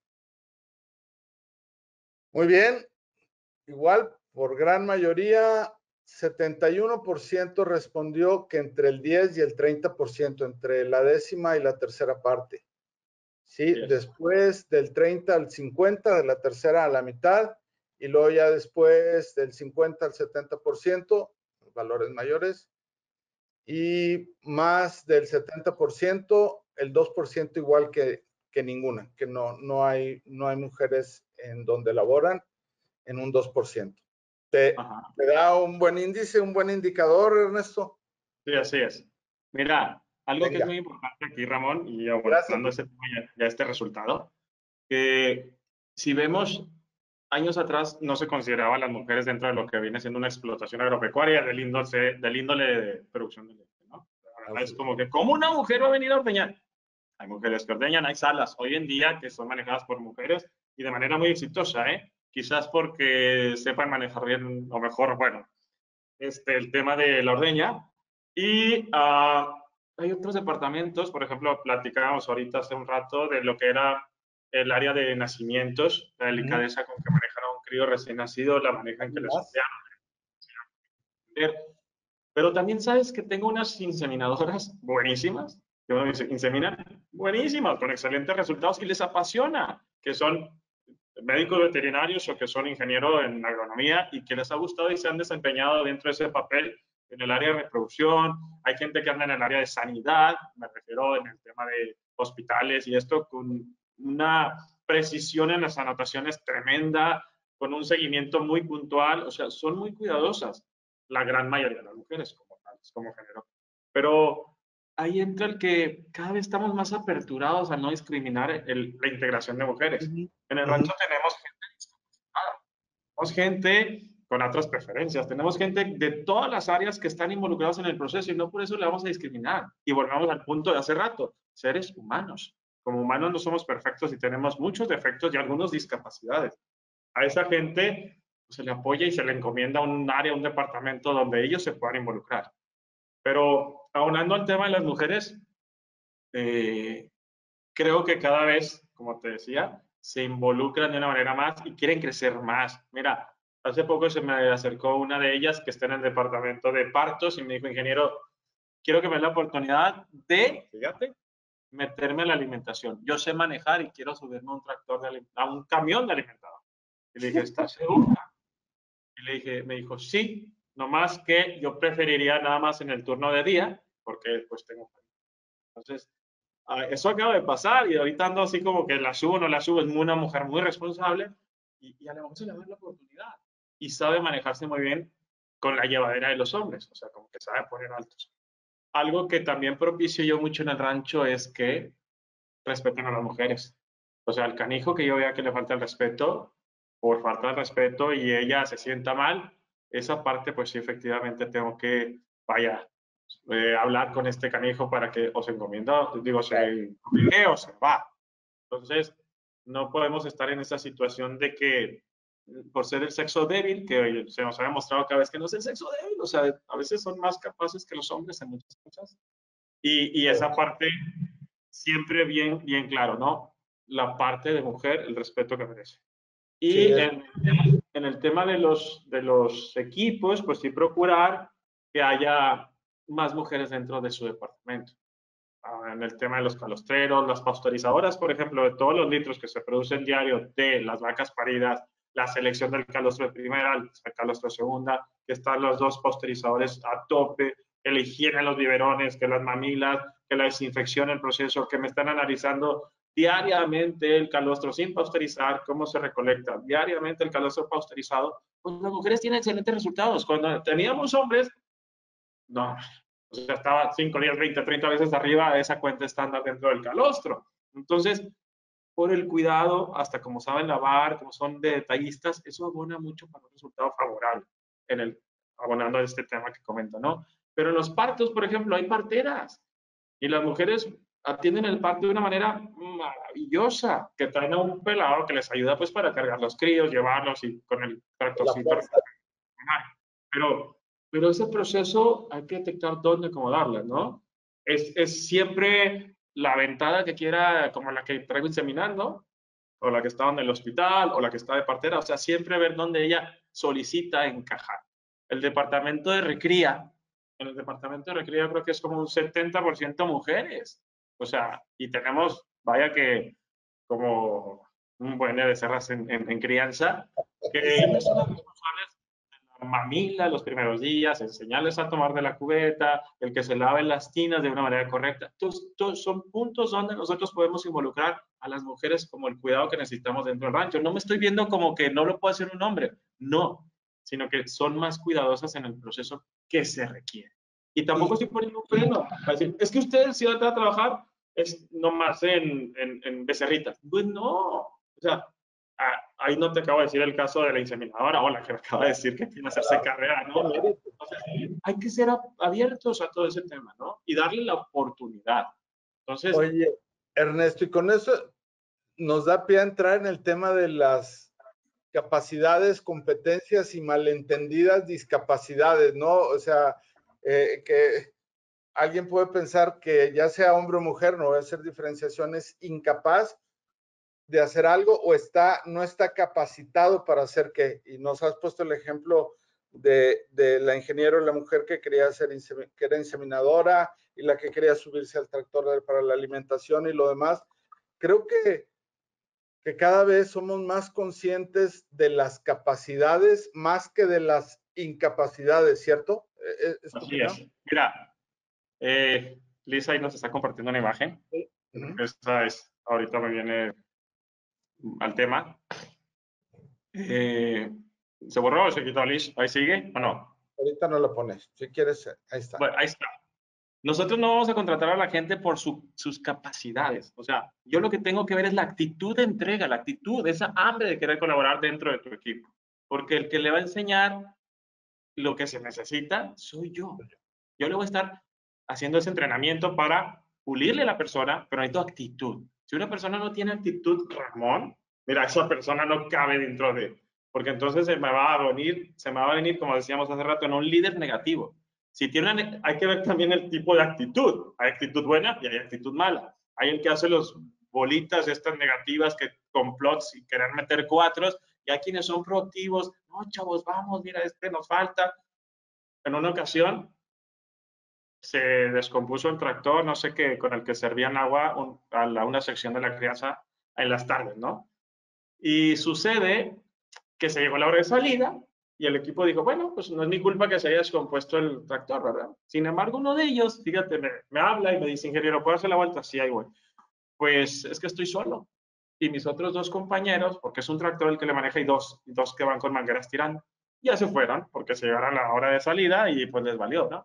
Muy bien. Igual, por gran mayoría, setenta y uno por ciento respondió que entre el diez y el treinta por ciento, entre la décima y la tercera parte. Sí, yes. Después del treinta al cincuenta, de la tercera a la mitad, y luego ya después del cincuenta al setenta por ciento, valores mayores, y más del setenta por ciento, el dos por ciento igual que, que ninguna, que no, no, hay, no hay mujeres en donde laboran en un dos por ciento. ¿Te, ¿Te da un buen índice, un buen indicador, Ernesto? Sí, así es. Mira, algo Venga. que es muy importante aquí, Ramón, y abordando ese, ya, ya este resultado, que si vemos años atrás no se consideraba a las mujeres dentro de lo que viene siendo una explotación agropecuaria del índole, del índole de producción de leche, ¿no? Ahora es como que, ¿cómo una mujer va a venir a ordeñar? Hay mujeres que ordeñan, hay salas hoy en día que son manejadas por mujeres y de manera muy exitosa, ¿eh? Quizás porque sepan manejar bien, o mejor, bueno, este, el tema de la ordeña. Y uh, hay otros departamentos, por ejemplo, platicábamos ahorita hace un rato de lo que era el área de nacimientos, la delicadeza con que manejan a un crío recién nacido, la manejan que les piano. Pero también sabes que tengo unas inseminadoras buenísimas, que uno dice, inseminan buenísimas, con excelentes resultados y les apasiona, que son médicos veterinarios o que son ingenieros en agronomía y que les ha gustado y se han desempeñado dentro de ese papel en el área de reproducción. Hay gente que anda en el área de sanidad, me refiero en el tema de hospitales y esto, con una precisión en las anotaciones tremenda, con un seguimiento muy puntual, o sea, son muy cuidadosas la gran mayoría de las mujeres como tales, como género. Pero ahí entra el que cada vez estamos más aperturados a no discriminar el, la integración de mujeres. Uh-huh. En el rancho uh-huh. tenemos gente discapacitada, tenemos gente con otras preferencias, tenemos gente de todas las áreas que están involucrados en el proceso y no por eso le vamos a discriminar. Y volvemos al punto de hace rato, seres humanos. Como humanos no somos perfectos y tenemos muchos defectos y algunas discapacidades. A esa gente se le apoya y se le encomienda un área, un departamento donde ellos se puedan involucrar. Pero aunando al tema de las mujeres, eh, creo que cada vez, como te decía, se involucran de una manera más y quieren crecer más. Mira, hace poco se me acercó una de ellas que está en el departamento de partos y me dijo, ingeniero, quiero que me dé la oportunidad de, fíjate, meterme en la alimentación. Yo sé manejar y quiero subirme a un tractor, de, a un camión de alimentador. Y le dije, ¿estás segura? Y le dije, me dijo, sí, nomás que yo preferiría nada más en el turno de día, porque después tengo. Entonces, eso acaba de pasar y ahorita ando así como que la subo o no la subo, es una mujer muy responsable y, y a la mujer se le da la oportunidad y sabe manejarse muy bien con la llevadera de los hombres, o sea, como que sabe poner altos. Algo que también propicio yo mucho en el rancho es que respeten a las mujeres. O sea, el canijo que yo vea que le falta el respeto, por falta de respeto y ella se sienta mal, esa parte pues sí efectivamente tengo que, vaya, eh, hablar con este canijo para que o se encomienda, digo, se encomiende o se va. Entonces, no podemos estar en esa situación de que por ser el sexo débil, que se nos ha demostrado cada vez que no es el sexo débil, o sea, a veces son más capaces que los hombres en muchas cosas. Y, y esa parte siempre bien, bien claro, ¿no? La parte de mujer, el respeto que merece. Y sí, en, en el tema de los, de los equipos, pues sí procurar que haya más mujeres dentro de su departamento. Uh, en el tema de los calostreros, las pasteurizadoras, por ejemplo, de todos los litros que se producen diario de las vacas paridas, la selección del calostro de primera, el calostro de segunda, que están los dos pasteurizadores a tope, que la higiene en los biberones, que las mamilas, que la desinfección, el proceso, que me están analizando diariamente el calostro sin pasteurizar, cómo se recolecta diariamente el calostro pasteurizado, pues las mujeres tienen excelentes resultados. Cuando teníamos hombres, no, o sea, estaba cinco, diez, veinte, treinta veces arriba de esa cuenta estándar dentro del calostro. Entonces, por el cuidado, hasta como saben lavar, como son de detallistas, eso abona mucho para un resultado favorable, en el, abonando a este tema que comento, ¿no? Pero en los partos, por ejemplo, hay parteras y las mujeres atienden el parto de una manera maravillosa, que traen a un pelado que les ayuda pues para cargar los críos, llevarlos y con el tractorcito. Pero, pero ese proceso hay que detectar dónde acomodarlas, ¿no? Es, es siempre la ventada que quiera, como la que traigo inseminando, o la que está en el hospital, o la que está de partera, o sea, siempre ver dónde ella solicita encajar. El departamento de recría, en el departamento de recría creo que es como un setenta por ciento mujeres, o sea, y tenemos, vaya que, como un buen de cerras en, en, en crianza, que ellas son las responsables de la mamila los primeros días, enseñarles a tomar de la cubeta, el que se laven las tinas de una manera correcta. Entonces, todos son puntos donde nosotros podemos involucrar a las mujeres como el cuidado que necesitamos dentro del rancho. No me estoy viendo como que no lo puede hacer un hombre, no, sino que son más cuidadosas en el proceso que se requiere. Y tampoco estoy poniendo un freno para decir, es que usted si va a trabajar es nomás en, en, en becerritas. Pues no, o sea, ahí no te acabo de decir el caso de la inseminadora o la que me acaba de decir que quiere hacerse carrera, ¿no? O sea, hay que ser abiertos a todo ese tema, ¿no? Y darle la oportunidad. Entonces, oye, Ernesto, y con eso nos da pie a entrar en el tema de las capacidades, competencias y malentendidas discapacidades, ¿no? O sea, eh, que alguien puede pensar que ya sea hombre o mujer, no voy a hacer diferenciaciones, incapaz de hacer algo o está, no está capacitado para hacer qué. Y nos has puesto el ejemplo de, de la ingeniero, la mujer que quería ser, que era inseminadora y la que quería subirse al tractor para la alimentación y lo demás. Creo que, que cada vez somos más conscientes de las capacidades más que de las incapacidades, ¿cierto? ¿Es, es tu Así opinión? es. Mira, eh, Lisa ahí nos está compartiendo una imagen. Sí. Uh-huh. Esta es, ahorita me viene al tema. Eh, ¿Se borró o se quitó, Liz? ¿Ahí sigue o no? Ahorita no lo pones. Si quieres, ahí está. Bueno, ahí está. Nosotros no vamos a contratar a la gente por su, sus capacidades. O sea, yo lo que tengo que ver es la actitud de entrega, la actitud, esa hambre de querer colaborar dentro de tu equipo. Porque el que le va a enseñar lo que se necesita soy yo. Yo le voy a estar haciendo ese entrenamiento para pulirle a la persona, pero necesito actitud. Si una persona no tiene actitud, Ramón, mira, esa persona no cabe dentro de, porque entonces se me va a venir, se me va a venir, como decíamos hace rato, en un líder negativo. Si tiene una, hay que ver también el tipo de actitud. Hay actitud buena y hay actitud mala. Hay el que hace los bolitas estas negativas, que complots y querer meter cuatros, y hay quienes son proactivos. No, chavos, vamos, mira, este nos falta. En una ocasión se descompuso el tractor, no sé qué, con el que servían agua un, a la, una sección de la crianza en las tardes, ¿no? Y sucede que se llegó la hora de salida y el equipo dijo, bueno, pues no es mi culpa que se haya descompuesto el tractor, ¿verdad? Sin embargo, uno de ellos, fíjate, me, me habla y me dice, ingeniero, ¿puedo hacer la vuelta? Sí, ahí voy. Pues es que estoy solo. Y mis otros dos compañeros, porque es un tractor el que le maneja y dos, y dos que van con mangueras tirando, ya se fueron porque se llegaron a la hora de salida y pues les valió, ¿no?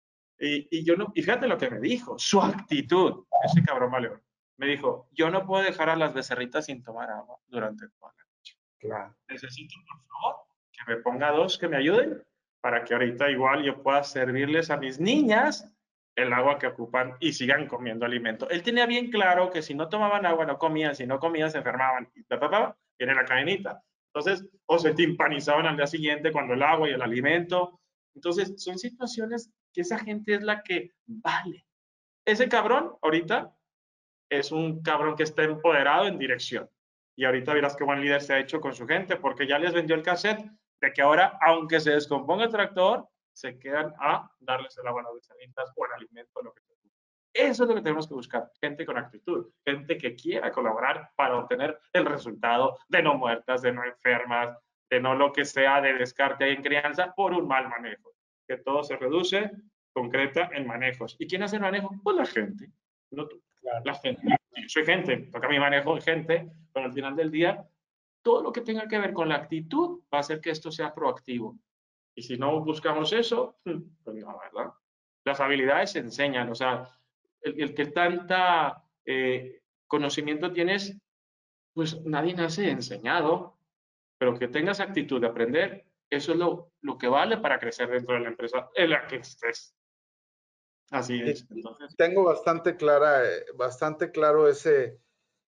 Y, y yo no, y fíjate lo que me dijo, su actitud, ese cabrón valió. Me dijo, yo no puedo dejar a las becerritas sin tomar agua durante toda la noche. Claro. Necesito, por favor, que me ponga dos que me ayuden para que ahorita igual yo pueda servirles a mis niñas el agua que ocupan y sigan comiendo alimento. Él tenía bien claro que si no tomaban agua, no comían, si no comían, se enfermaban. Y ta, ta, ta, viene la cadenita. Entonces, o se timpanizaban al día siguiente cuando el agua y el alimento. Entonces, son situaciones que esa gente es la que vale. Ese cabrón, ahorita, es un cabrón que está empoderado en dirección. Y ahorita verás qué buen líder se ha hecho con su gente, porque ya les vendió el cassette de que ahora, aunque se descomponga el tractor, se quedan a darles el agua a las becerritas o el alimento, lo que sea. Eso es lo que tenemos que buscar, gente con actitud, gente que quiera colaborar para obtener el resultado de no muertas, de no enfermas, de no lo que sea de descarte en crianza por un mal manejo. Que todo se reduce, concreta en manejos. ¿Y quién hace el manejo? Pues la gente, no tú. Claro. La gente. Yo soy gente, toca mi manejo de gente, pero al final del día, todo lo que tenga que ver con la actitud va a hacer que esto sea proactivo. Y si no buscamos eso, pues no, ¿verdad? Las habilidades se enseñan, o sea, el, el que tanta eh, conocimiento tienes, pues nadie nace enseñado, pero que tengas actitud de aprender, eso es lo, lo que vale para crecer dentro de la empresa en la que estés. Así es. Entonces, tengo bastante clara, bastante claro ese,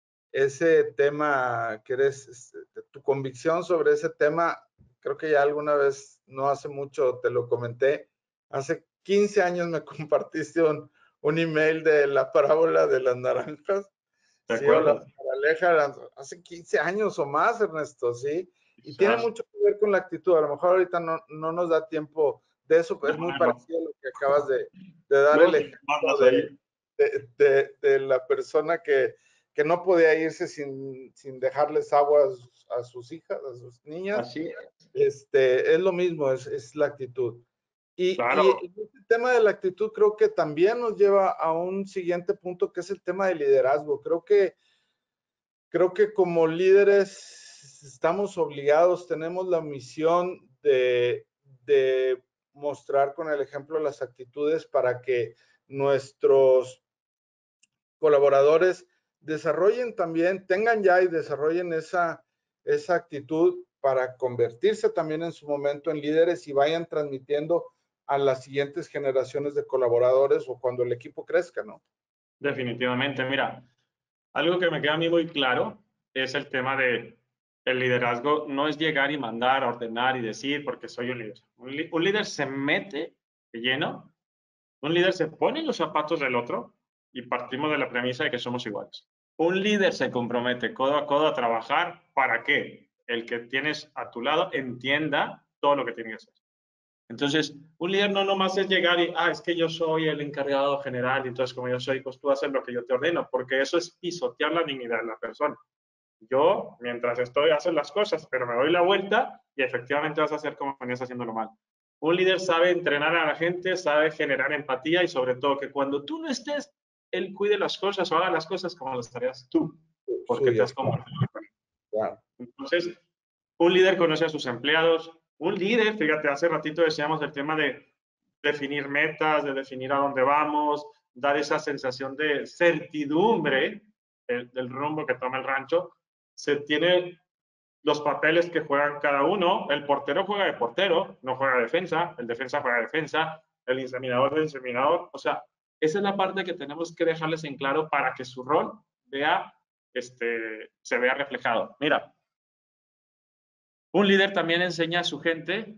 ese tema que eres, tu convicción sobre ese tema. Creo que ya alguna vez, no hace mucho, te lo comenté. Hace quince años me compartiste un, un email de la parábola de las naranjas. ¿de sí, acuerdo? o la moraleja, hace quince años o más, Ernesto, ¿sí? Y tiene mucho que ver con la actitud. A lo mejor ahorita no, no nos da tiempo de eso, pero es muy parecido a lo que acabas de, de dar el ejemplo de, de, de, de la persona que, que no podía irse sin, sin dejarles agua a sus, a sus hijas, a sus niñas. Así es. Este, es lo mismo, es, es la actitud. Y, Claro. y el tema de la actitud creo que también nos lleva a un siguiente punto, que es el tema del liderazgo. Creo que, creo que como líderes estamos obligados, tenemos la misión de, de mostrar con el ejemplo las actitudes para que nuestros colaboradores desarrollen también, tengan ya y desarrollen esa, esa actitud para convertirse también en su momento en líderes y vayan transmitiendo a las siguientes generaciones de colaboradores o cuando el equipo crezca, ¿no? Definitivamente, mira, algo que me queda a mí muy claro es el tema de el liderazgo. No es llegar y mandar, ordenar y decir porque soy un líder. Un, un líder se mete de lleno, un líder se pone en los zapatos del otro y partimos de la premisa de que somos iguales. Un líder se compromete codo a codo a trabajar para que el que tienes a tu lado entienda todo lo que tiene que hacer. Entonces, un líder no nomás es llegar y, ah, es que yo soy el encargado general y entonces como yo soy, pues tú haces lo que yo te ordeno, porque eso es pisotear la dignidad de la persona. Yo, mientras estoy, hacer las cosas, pero me doy la vuelta y efectivamente vas a hacer como venías haciéndolo mal. Un líder sabe entrenar a la gente, sabe generar empatía y sobre todo que cuando tú no estés, él cuide las cosas o haga las cosas como las harías tú, porque te has comprometido con él. Claro. Entonces, un líder conoce a sus empleados. Un líder, fíjate, hace ratito decíamos el tema de definir metas, de definir a dónde vamos, dar esa sensación de certidumbre del, del rumbo que toma el rancho. Se tiene los papeles que juegan cada uno. El portero juega de portero, no juega de defensa. El defensa juega de defensa. El inseminador de inseminador. O sea, esa es la parte que tenemos que dejarles en claro para que su rol vea, este, se vea reflejado. Mira, un líder también enseña a su gente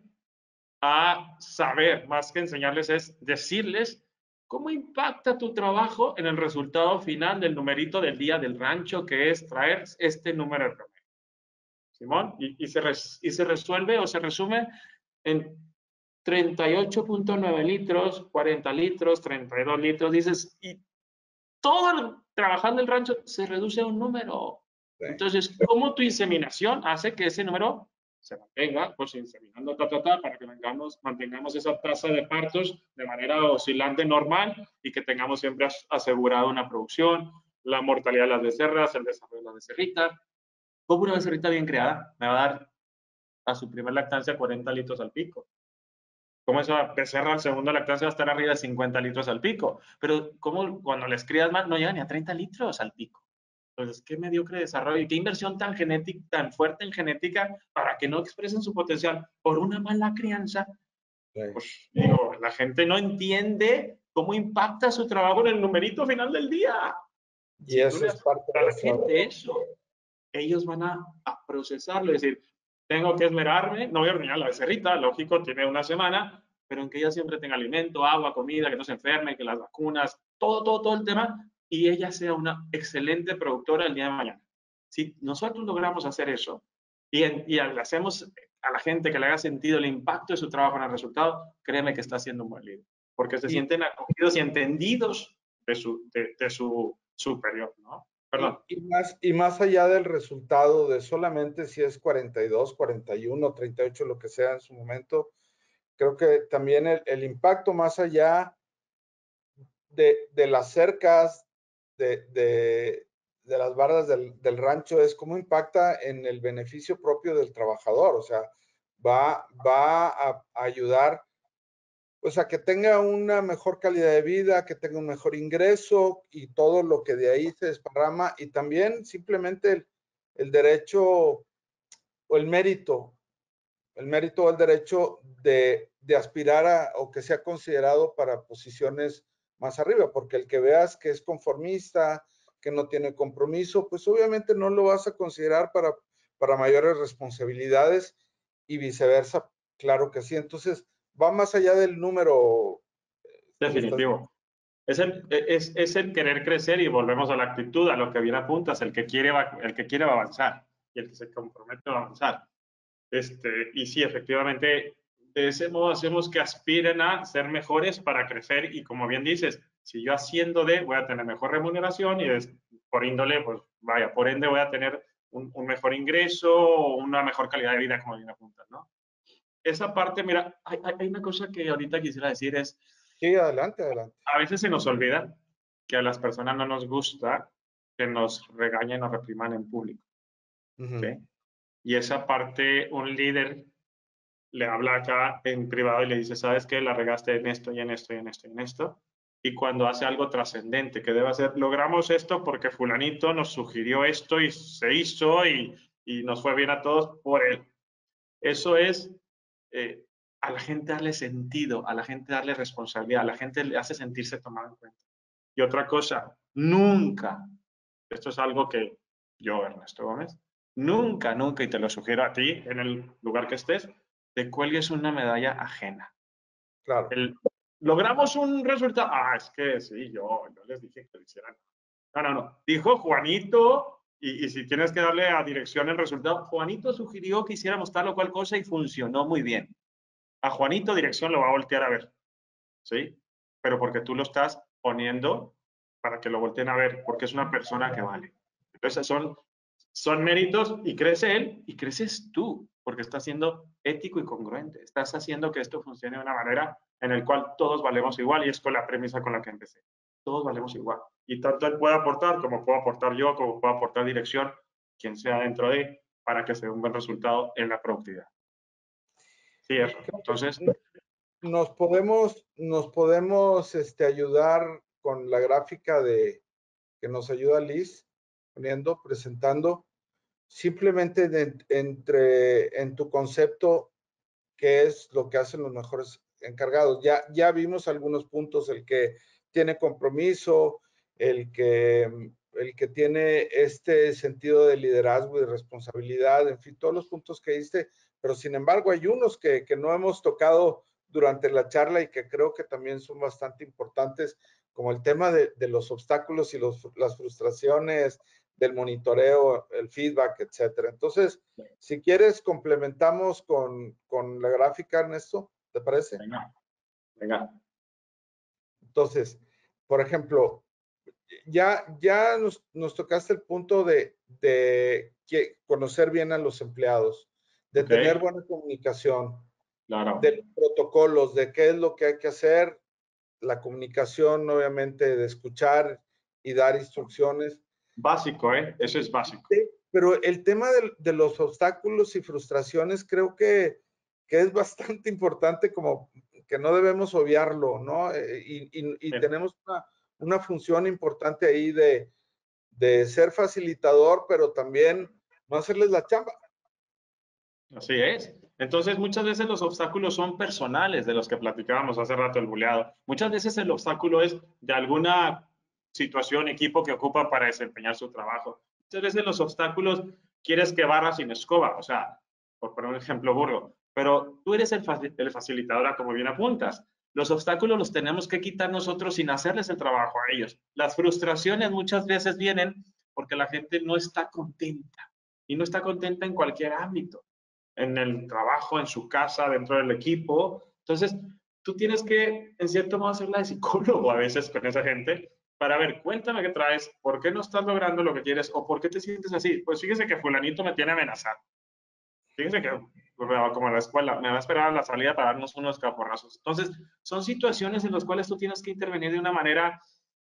a saber, más que enseñarles es decirles cómo impacta tu trabajo en el resultado final del numerito del día del rancho, que es traer este número de promedio. Simón, y, y, se res, y se resuelve o se resume en treinta y ocho punto nueve litros, cuarenta litros, treinta y dos litros, dices, y todo el, trabajando el rancho se reduce a un número. Sí. Entonces, ¿cómo tu inseminación hace que ese número se mantenga, pues inseminando ta, ta, ta, para que mantengamos, mantengamos esa tasa de partos de manera oscilante normal y que tengamos siempre asegurado una producción, la mortalidad de las becerras, el desarrollo de la becerrita? Como una becerrita bien creada me va a dar a su primer lactancia cuarenta litros al pico. Como esa becerra al segundo lactancia va a estar arriba de cincuenta litros al pico. Pero como cuando les crías más no llega ni a treinta litros al pico. Entonces, qué mediocre desarrollo y qué inversión tan genética, tan fuerte en genética para que no expresen su potencial por una mala crianza. Sí. Pues digo, la gente no entiende cómo impacta su trabajo en el numerito final del día. Y si eso es parte de la gente eso, ellos van a, a procesarlo, es decir, tengo que esmerarme, no voy a ordeñar la becerrita, lógico, tiene una semana, pero en que ella siempre tenga alimento, agua, comida, que no se enferme, que las vacunas, todo, todo, todo el tema, y ella sea una excelente productora el día de mañana. Si nosotros logramos hacer eso y, en, y le hacemos a la gente que le haga sentido el impacto de su trabajo en el resultado, créeme que está haciendo un buen líder, porque se y, sienten acogidos y entendidos de su, de, de su superior, ¿no? Perdón. Y, y, más, y más allá del resultado de solamente si es cuarenta y dos, cuarenta y uno, treinta y ocho, lo que sea en su momento, creo que también el, el impacto más allá de, de las cercas, de, de, de las bardas del, del rancho, es cómo impacta en el beneficio propio del trabajador. O sea, va, va a, a ayudar pues a que tenga una mejor calidad de vida, que tenga un mejor ingreso y todo lo que de ahí se desparrama, y también simplemente el, el derecho o el mérito, el mérito o el derecho de, de aspirar a o que sea considerado para posiciones más arriba, porque el que veas que es conformista, que no tiene compromiso, pues obviamente no lo vas a considerar para, para mayores responsabilidades y viceversa, claro que sí. Entonces, va más allá del número. Definitivo. Es el, es, es el querer crecer y volvemos a la actitud, a lo que bien apuntas, el que quiere va, el que quiere va a avanzar y el que se compromete va a avanzar. Este, y sí, efectivamente, de ese modo hacemos que aspiren a ser mejores para crecer y como bien dices, si yo haciendo de voy a tener mejor remuneración y es, por índole, pues vaya, por ende voy a tener un, un mejor ingreso o una mejor calidad de vida, como bien apuntas, ¿no? Esa parte, mira, hay, hay una cosa que ahorita quisiera decir es... Sí, adelante, adelante. A veces se nos olvida que a las personas no nos gusta que nos regañen o repriman en público. Uh-huh. ¿Sí? Y esa parte, un líder le habla acá en privado y le dice, ¿sabes qué? La regaste en esto y en esto y en esto y en esto. Y cuando hace algo trascendente, que debe hacer, logramos esto porque fulanito nos sugirió esto y se hizo y, y nos fue bien a todos por él. Eso es... Eh, a la gente darle sentido, a la gente darle responsabilidad, a la gente le hace sentirse tomado en cuenta. Y otra cosa, nunca, esto es algo que yo, Ernesto Gómez, nunca, nunca, y te lo sugiero a ti, en el lugar que estés, te cuelgues una medalla ajena. Claro. El, logramos un resultado, ah, es que sí, yo, yo les dije que lo hicieran. No, no, no. Dijo Juanito, y, y si tienes que darle a dirección el resultado, Juanito sugirió que hiciéramos tal o cual cosa y funcionó muy bien. A Juanito dirección lo va a voltear a ver, ¿sí? Pero porque tú lo estás poniendo para que lo volteen a ver, porque es una persona que vale. Entonces son, son méritos y crece él y creces tú, porque estás siendo ético y congruente. Estás haciendo que esto funcione de una manera en la cual todos valemos igual y es con la premisa con la que empecé. Todos valemos igual. Y tanto él puede aportar como puedo aportar yo, como puedo aportar dirección, quien sea dentro de, para que se dé un buen resultado en la productividad. Sí, eso. Entonces, nos podemos, nos podemos este, ayudar con la gráfica de que nos ayuda Liz, poniendo, presentando, simplemente de, entre en tu concepto, qué es lo que hacen los mejores encargados. Ya, ya vimos algunos puntos, el que tiene compromiso, el que, el que tiene este sentido de liderazgo y responsabilidad, en fin, todos los puntos que diste, pero sin embargo hay unos que, que no hemos tocado durante la charla y que creo que también son bastante importantes, como el tema de, de los obstáculos y los, las frustraciones, del monitoreo, el feedback, etcétera. Entonces, si quieres, complementamos con, con la gráfica, Ernesto, ¿te parece? Venga, venga. Entonces, por ejemplo, ya, ya nos, nos tocaste el punto de, de que conocer bien a los empleados, de Okay. tener buena comunicación, Claro. de los protocolos, de qué es lo que hay que hacer, la comunicación, obviamente, de escuchar y dar instrucciones. Básico, ¿eh? Eso es básico. Sí, pero el tema de, de los obstáculos y frustraciones creo que, que es bastante importante, como que no debemos obviarlo, ¿no? Y, y, y tenemos una, una función importante ahí de, de ser facilitador, pero también no hacerles la chamba. Así es. Entonces, muchas veces los obstáculos son personales, de los que platicábamos hace rato, el buleado. Muchas veces el obstáculo es de alguna situación, equipo que ocupa para desempeñar su trabajo. Muchas veces los obstáculos quieres que barra sin escoba, o sea, por poner un ejemplo burdo, pero tú eres el, el facilitador, como bien apuntas. Los obstáculos los tenemos que quitar nosotros sin hacerles el trabajo a ellos. Las frustraciones muchas veces vienen porque la gente no está contenta y no está contenta en cualquier ámbito, en el trabajo, en su casa, dentro del equipo. Entonces, tú tienes que, en cierto modo, hacerla de psicólogo a veces con esa gente para ver, cuéntame qué traes, por qué no estás logrando lo que quieres o por qué te sientes así. Pues fíjese que fulanito me tiene amenazado. Fíjese que, como en la escuela, me va a esperar a la salida para darnos unos caporrazos. Entonces, son situaciones en las cuales tú tienes que intervenir de una manera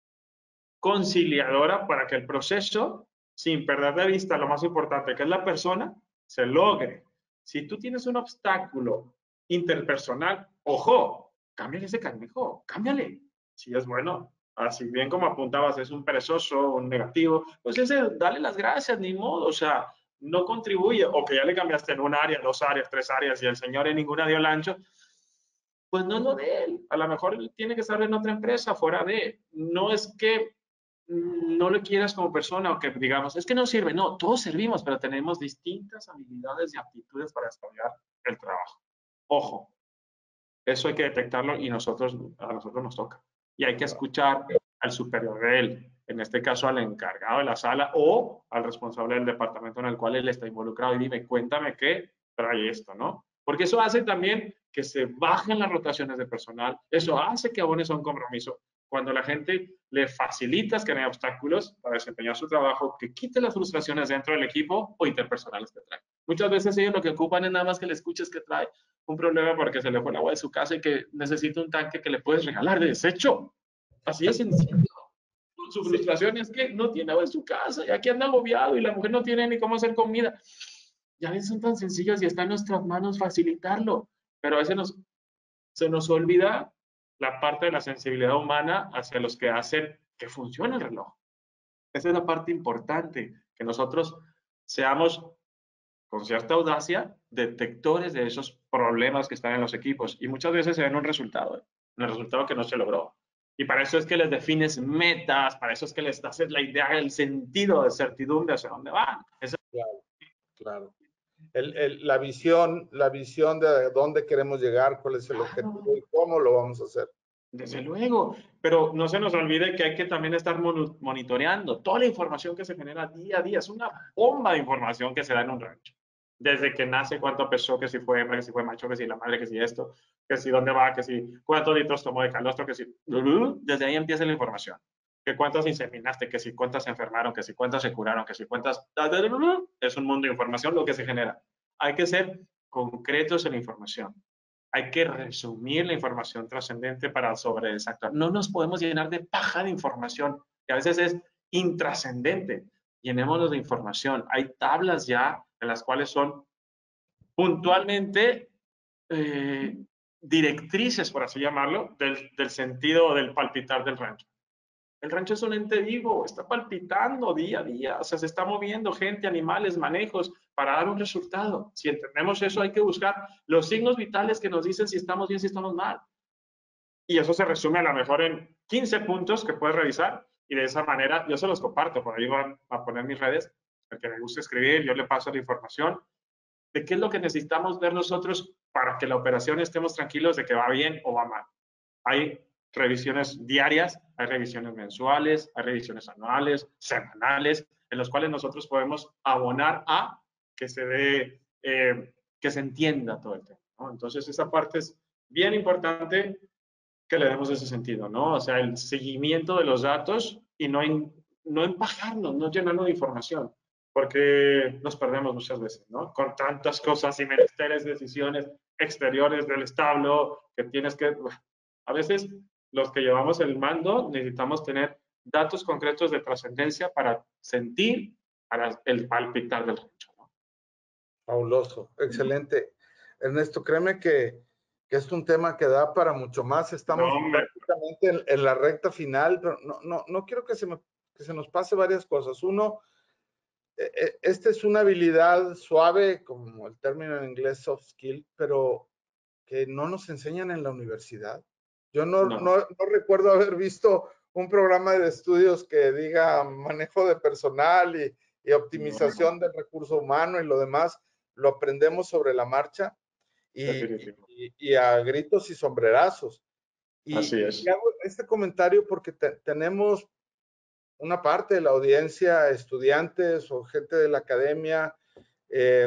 conciliadora para que el proceso, sin perder de vista lo más importante, que es la persona, se logre. Si tú tienes un obstáculo interpersonal, ojo, cámbiale ese cangrejo, cámbiale. Si es bueno, así bien como apuntabas, es un perezoso, un negativo, pues ese, dale las gracias, ni modo, o sea, no contribuye, o que ya le cambiaste en un área, dos áreas, tres áreas, y el señor en ninguna dio el ancho, pues no es lo de él. A lo mejor él tiene que estar en otra empresa, fuera de. No es que no lo quieras como persona o que digamos, es que no sirve. No, todos servimos, pero tenemos distintas habilidades y aptitudes para desarrollar el trabajo. Ojo, eso hay que detectarlo y nosotros, a nosotros nos toca. Y hay que escuchar al superior de él, en este caso al encargado de la sala o al responsable del departamento en el cual él está involucrado y dime, cuéntame qué trae esto, ¿no? Porque eso hace también que se bajen las rotaciones de personal, eso hace que abones a un compromiso. Cuando la gente le facilitas que no hay obstáculos para desempeñar su trabajo, que quite las frustraciones dentro del equipo o interpersonales que trae. Muchas veces ellos lo que ocupan es nada más que le escuches que trae un problema porque se le fue el agua de su casa y que necesita un tanque que le puedes regalar de desecho. Así es sencillo. Su frustración es que no tiene agua en su casa y aquí anda agobiado y la mujer no tiene ni cómo hacer comida. Ya ven, son tan sencillos y está en nuestras manos facilitarlo, pero a veces nos, se nos olvida la parte de la sensibilidad humana hacia los que hacen que funcione el reloj. Esa es la parte importante, que nosotros seamos con cierta audacia detectores de esos problemas que están en los equipos y muchas veces se ven un resultado, un resultado que no se logró. Y para eso es que les defines metas, para eso es que les haces la idea, el sentido de certidumbre hacia dónde van. Eso... Claro, claro. El, el, la visión, la visión de dónde queremos llegar, cuál es el objetivo y cómo lo vamos a hacer. Desde luego, pero no se nos olvide que hay que también estar monitoreando toda la información que se genera día a día. Es una bomba de información que se da en un rancho. Desde que nace, cuánto pesó, que si fue hembra, que si fue macho, que si la madre, que si esto, que si dónde va, que si cuántos litros tomó de calostro, que si... Desde ahí empieza la información. Que cuántas inseminaste, que si cuántas se enfermaron, que si cuántas se curaron, que si cuántas... Es un mundo de información lo que se genera. Hay que ser concretos en la información. Hay que resumir la información trascendente para sobredesactuar. No nos podemos llenar de paja de información, que a veces es intrascendente. Llenémonos de información. Hay tablas ya en las cuales son puntualmente eh, directrices, por así llamarlo, del, del sentido del palpitar del rancho. El rancho es un ente vivo, está palpitando día a día, o sea, se está moviendo gente, animales, manejos para dar un resultado. Si entendemos eso, hay que buscar los signos vitales que nos dicen si estamos bien, si estamos mal. Y eso se resume a lo mejor en quince puntos que puedes revisar y de esa manera yo se los comparto, por ahí van a poner mis redes, el que me gusta escribir, yo le paso la información de qué es lo que necesitamos ver nosotros para que la operación estemos tranquilos de que va bien o va mal. Hay revisiones diarias, hay revisiones mensuales, hay revisiones anuales, semanales, en los cuales nosotros podemos abonar a que se dé, eh, que se entienda todo el tema, ¿no? Entonces, esa parte es bien importante que le demos ese sentido, ¿no? O sea, el seguimiento de los datos y no, en, no empajarnos, no llenarnos de información, porque nos perdemos muchas veces, ¿no? Con tantas cosas y menesteres, decisiones exteriores del establo que tienes que... A veces los que llevamos el mando necesitamos tener datos concretos de trascendencia para sentir para el palpitar del rancho, ¿no? Fabuloso, excelente. Ernesto, créeme que, que es un tema que da para mucho más. Estamos no, prácticamente en, en la recta final, pero no, no, no quiero que se, me, que se nos pase varias cosas. Uno, eh, esta es una habilidad suave, como el término en inglés soft skill, pero que no nos enseñan en la universidad. Yo no, no. no, no recuerdo haber visto un programa de estudios que diga manejo de personal y, y optimización no. del recurso humano y lo demás, lo aprendemos sobre la marcha y, y, y a gritos y sombrerazos. Y, Así es. Y hago este comentario porque te, tenemos una parte de la audiencia, estudiantes o gente de la academia, eh,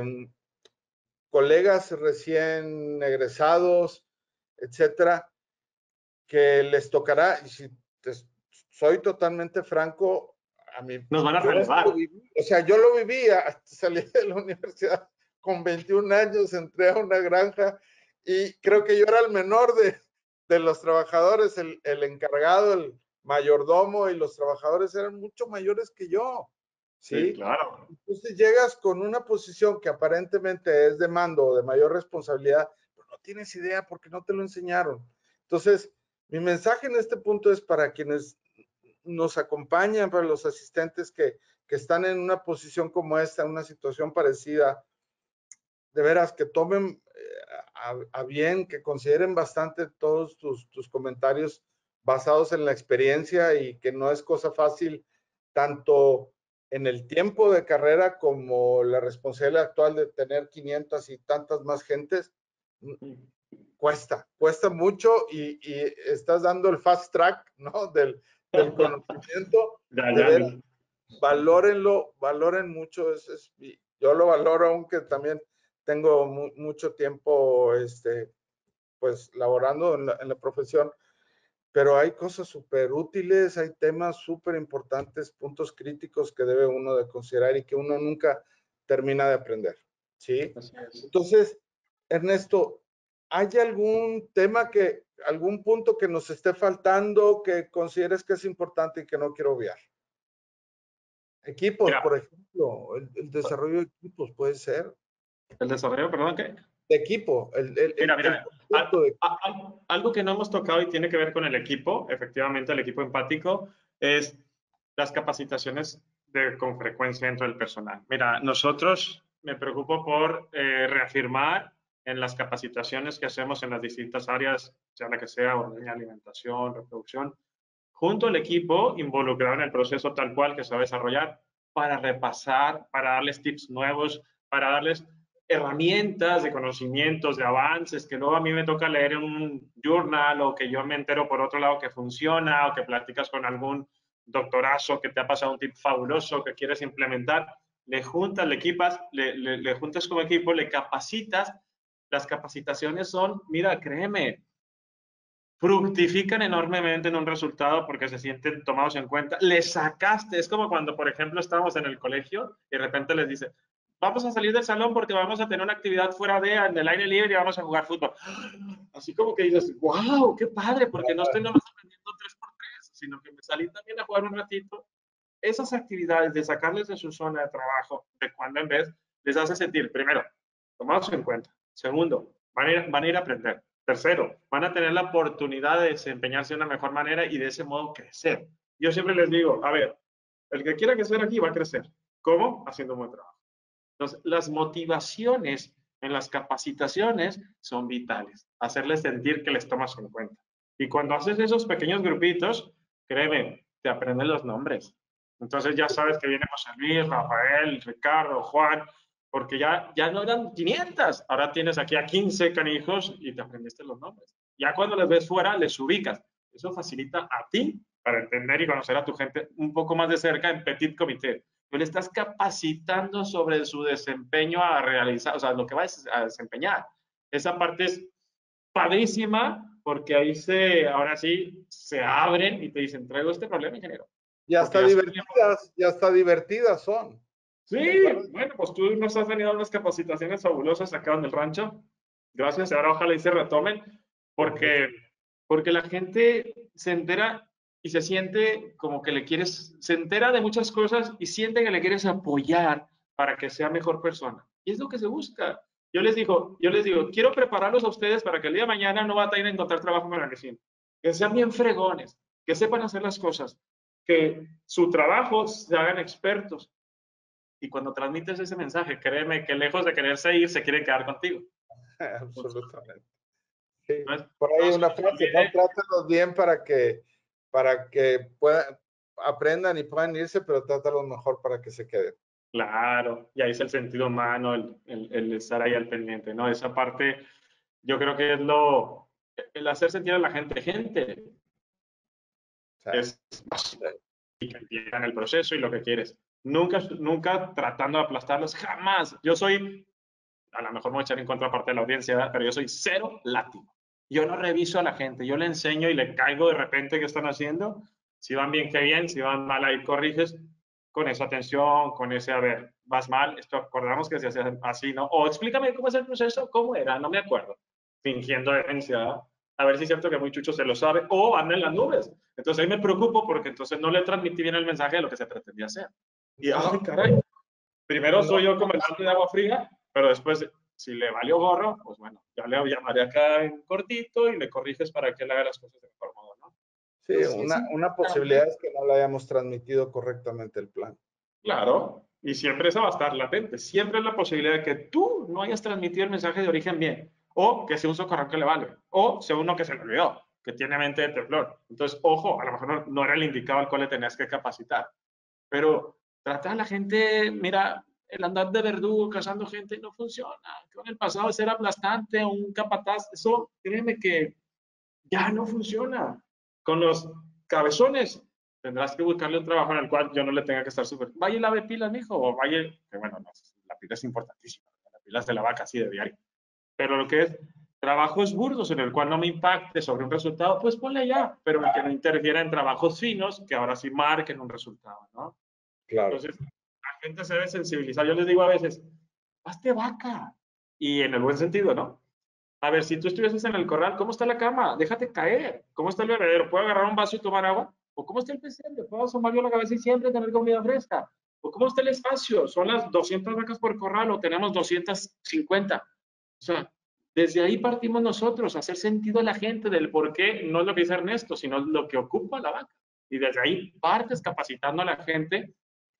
colegas recién egresados, etcétera, que les tocará, y si te, soy totalmente franco, a mí... Nos van a relevar. O sea, yo lo viví, salí de la universidad con veintiún años, entré a una granja y creo que yo era el menor de, de los trabajadores, el, el encargado, el mayordomo, y los trabajadores eran mucho mayores que yo. ¿Sí? Sí, claro. Entonces llegas con una posición que aparentemente es de mando o de mayor responsabilidad, pero no tienes idea porque no te lo enseñaron. Entonces, mi mensaje en este punto es para quienes nos acompañan, para los asistentes que, que están en una posición como esta, en una situación parecida, de veras que tomen a, a bien, que consideren bastante todos tus, tus comentarios basados en la experiencia y que no es cosa fácil, tanto en el tiempo de carrera como la responsabilidad actual de tener quinientas y tantas más gentes. Cuesta, cuesta mucho y, y estás dando el fast track, ¿no? Del, del conocimiento. Ya, de ya, ver, ya. valórenlo, valoren mucho. Es, es, yo lo valoro, aunque también tengo mu mucho tiempo, este, pues, laborando en la, en la profesión, pero hay cosas súper útiles, hay temas súper importantes, puntos críticos que debe uno de considerar y que uno nunca termina de aprender, ¿sí? Entonces, Ernesto, ¿hay algún tema que, algún punto que nos esté faltando que consideres que es importante y que no quiero obviar? Equipos, Mira, por ejemplo, el, el desarrollo de equipos puede ser. ¿El desarrollo, perdón, qué? De equipo. El, el, mira, el, mira, el a, de... a, a, algo que no hemos tocado y tiene que ver con el equipo, efectivamente, el equipo empático, es las capacitaciones de, con frecuencia dentro del personal. Mira, nosotros me preocupo por eh, reafirmar en las capacitaciones que hacemos en las distintas áreas, sea la que sea, ordeña, alimentación, reproducción, junto al equipo involucrado en el proceso tal cual que se va a desarrollar, para repasar, para darles tips nuevos, para darles herramientas, de conocimientos, de avances, que luego a mí me toca leer en un journal o que yo me entero por otro lado que funciona o que platicas con algún doctorazo que te ha pasado un tip fabuloso que quieres implementar, le juntas, le equipas, le, le, le juntas como equipo, le capacitas. Las capacitaciones son, mira, créeme, fructifican enormemente en un resultado porque se sienten tomados en cuenta. Le sacaste, es como cuando, por ejemplo, estábamos en el colegio y de repente les dice, vamos a salir del salón porque vamos a tener una actividad fuera de, en el aire libre y vamos a jugar fútbol. Así como que dices, wow, qué padre, porque no estoy nomás aprendiendo tres por tres, sino que me salí también a jugar un ratito. Esas actividades de sacarles de su zona de trabajo, de cuando en vez, les hace sentir, primero, tomados en cuenta. Segundo, van a ir, van a, ir a aprender. Tercero, van a tener la oportunidad de desempeñarse de una mejor manera y de ese modo crecer. Yo siempre les digo, a ver, el que quiera crecer aquí va a crecer. ¿Cómo? Haciendo un buen trabajo. Entonces, las motivaciones en las capacitaciones son vitales. Hacerles sentir que les tomas en cuenta. Y cuando haces esos pequeños grupitos, créeme, te aprenden los nombres. Entonces ya sabes que viene José Luis, Rafael, Ricardo, Juan, porque ya, ya no eran quinientas, ahora tienes aquí a quince canijos y te aprendiste los nombres. Ya cuando les ves fuera, les ubicas. Eso facilita a ti para entender y conocer a tu gente un poco más de cerca en petit comité. Tú le estás capacitando sobre su desempeño a realizar, o sea, lo que va a desempeñar. Esa parte es padrísima porque ahí se, ahora sí, se abren y te dicen, traigo este problema, ingeniero. Ya está ya divertidas, ya está divertidas son. Sí, bueno, pues tú nos has venido a unas capacitaciones fabulosas acá en el rancho. Gracias, ahora ojalá y se retomen, porque, porque la gente se entera y se siente como que le quieres, se entera de muchas cosas y siente que le quieres apoyar para que sea mejor persona. Y es lo que se busca. Yo les digo, yo les digo, quiero prepararlos a ustedes para que el día de mañana no batallen a encontrar trabajo con la vecina. Que sean bien fregones, que sepan hacer las cosas, que su trabajo se hagan expertos. Y cuando transmites ese mensaje, créeme que lejos de quererse ir, se quieren quedar contigo. Absolutamente. Sí. Entonces, Por ahí no una frase, no, trátalos bien para que, para que puedan, aprendan y puedan irse, pero trátalos mejor para que se queden. Claro, y ahí es el sentido humano, el, el, el estar ahí al pendiente, ¿no? Esa parte, yo creo que es lo, el hacer sentir a la gente, gente, O sea, es y que entiendan el proceso y lo que quieres. Nunca, nunca tratando de aplastarlos, jamás. Yo soy, a lo mejor me voy a echar en contra parte de la audiencia, ¿verdad? Pero yo soy cero látigo. Yo no reviso a la gente, yo le enseño y le caigo de repente qué están haciendo. Si van bien, qué bien, si van mal, ahí corriges con esa atención, con ese, a ver, vas mal, esto acordamos que se hace así, ¿no? O explícame cómo es el proceso, cómo era, no me acuerdo. Fingiendo demencia, a ver si es cierto que muy chucho se lo sabe, o anda en las nubes. Entonces ahí me preocupo porque entonces no le transmití bien el mensaje de lo que se pretendía hacer. Y, ay, caray, primero soy yo comandante de agua fría, pero después, si le valió gorro, pues bueno, ya le llamaré acá en cortito y le corriges para que él haga las cosas de mejor modo, ¿no? Sí, Entonces, una, sí, una posibilidad es que no le hayamos transmitido correctamente el plan. claro, y siempre esa va a estar latente. Siempre es la posibilidad de que tú no hayas transmitido el mensaje de origen bien, o que sea un socorrón que le vale, o sea uno que se le olvidó, que tiene mente de teflón. Entonces, ojo, a lo mejor no, no era el indicado al cual le tenías que capacitar, pero trata a la gente, mira, el andar de verdugo cazando gente no funciona. Con el pasado de ser aplastante, un capataz, eso, créeme que ya no funciona. Con los cabezones, tendrás que buscarle un trabajo en el cual yo no le tenga que estar súper. Vaya y lave pilas, mijo, o vaya, que bueno, no, la pila es importantísima, la pila es de la vaca, así de diario. Pero lo que es trabajos burdos en el cual no me impacte sobre un resultado, pues ponle allá, pero que no interfiera en trabajos finos que ahora sí marquen un resultado, ¿no? Claro. Entonces, la gente se debe sensibilizar. Yo les digo a veces, hazte vaca. Y en el buen sentido, ¿no? A ver, si tú estuvieses en el corral, ¿cómo está la cama? Déjate caer. ¿Cómo está el bebedero? ¿Puedo agarrar un vaso y tomar agua? ¿O cómo está el pesebre? ¿Puedo asomar yo la cabeza y siempre tener comida fresca? ¿O cómo está el espacio? ¿Son las doscientas vacas por corral o tenemos doscientas cincuenta? O sea, desde ahí partimos nosotros, a hacer sentido a la gente del por qué, no es lo que dice Ernesto, sino lo que ocupa la vaca. Y desde ahí partes capacitando a la gente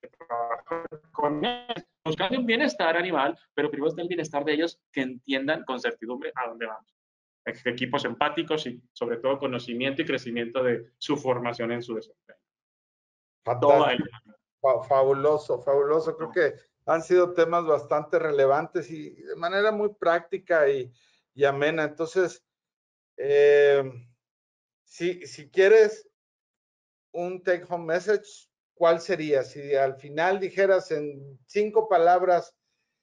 con él, buscando un bienestar animal, pero primero está el bienestar de ellos que entiendan con certidumbre a dónde vamos. Equipos empáticos y sobre todo conocimiento y crecimiento de su formación en su desempeño. Fantástico. Fabuloso, fabuloso. Creo que han sido temas bastante relevantes y de manera muy práctica y, y amena. Entonces, eh, si, si quieres un take home message, ¿cuál sería? Si al final dijeras en cinco palabras,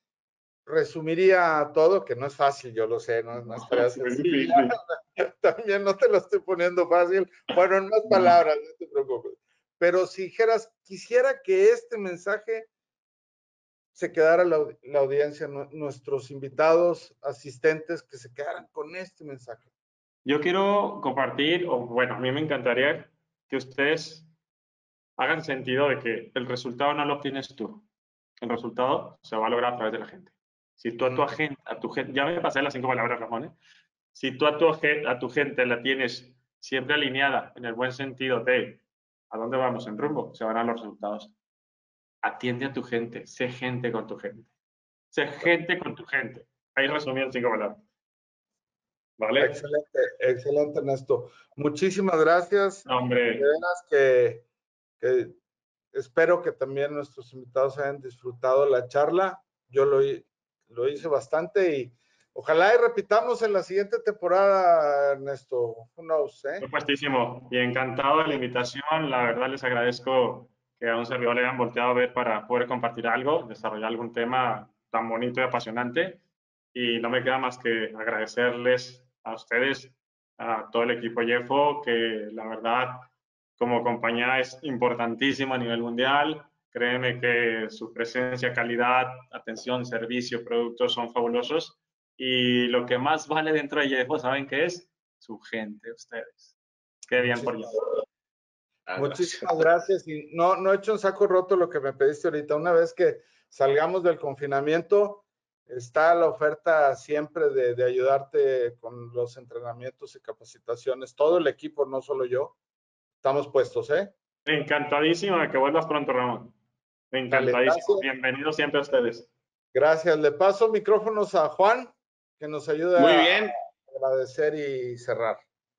resumiría todo, que no es fácil, yo lo sé, no, no es tarea sencilla. También no te lo estoy poniendo fácil. Bueno, en más palabras, no te preocupes. Pero si dijeras, quisiera que este mensaje se quedara la, la audiencia, no, nuestros invitados, asistentes, que se quedaran con este mensaje. Yo quiero compartir, o bueno, a mí me encantaría que ustedes hagan sentido de que el resultado no lo obtienes tú. El resultado se va a lograr a través de la gente. Si tú a tu gente, a tu gente, ya me pasé las cinco palabras, Ramón, ¿eh? Si tú a tu, a tu gente la tienes siempre alineada en el buen sentido de a dónde vamos en rumbo, se van a los resultados. Atiende a tu gente, sé gente con tu gente. Sé gente con tu gente. Ahí resumí en cinco palabras. ¿Vale? Excelente, excelente, Ernesto. Muchísimas gracias. No, hombre. De veras que, que espero que también nuestros invitados hayan disfrutado la charla. Yo lo, lo hice bastante y ojalá y repitamos en la siguiente temporada, Ernesto. Who knows, ¿eh? Supuestísimo. Y encantado de la invitación. La verdad les agradezco que a un servidor le hayan volteado a ver para poder compartir algo, desarrollar algún tema tan bonito y apasionante. Y no me queda más que agradecerles a ustedes, a todo el equipo Jeffo, que la verdad como compañía es importantísima a nivel mundial. Créeme que su presencia, calidad, atención, servicio, productos son fabulosos. Y lo que más vale dentro de Jeffo, ¿saben qué es? Su gente, ustedes. Qué bien por Jeffo. Muchísimas gracias. Y no, no he hecho un saco roto lo que me pediste ahorita. Una vez que salgamos del confinamiento, está la oferta siempre de, de ayudarte con los entrenamientos y capacitaciones. Todo el equipo, no solo yo. Estamos puestos, ¿eh? Encantadísimo de que vuelvas pronto, Ramón. Encantadísimo. Dale, bienvenidos siempre a ustedes. Gracias. Le paso micrófonos a Juan, que nos ayude Muy a bien. agradecer y cerrar.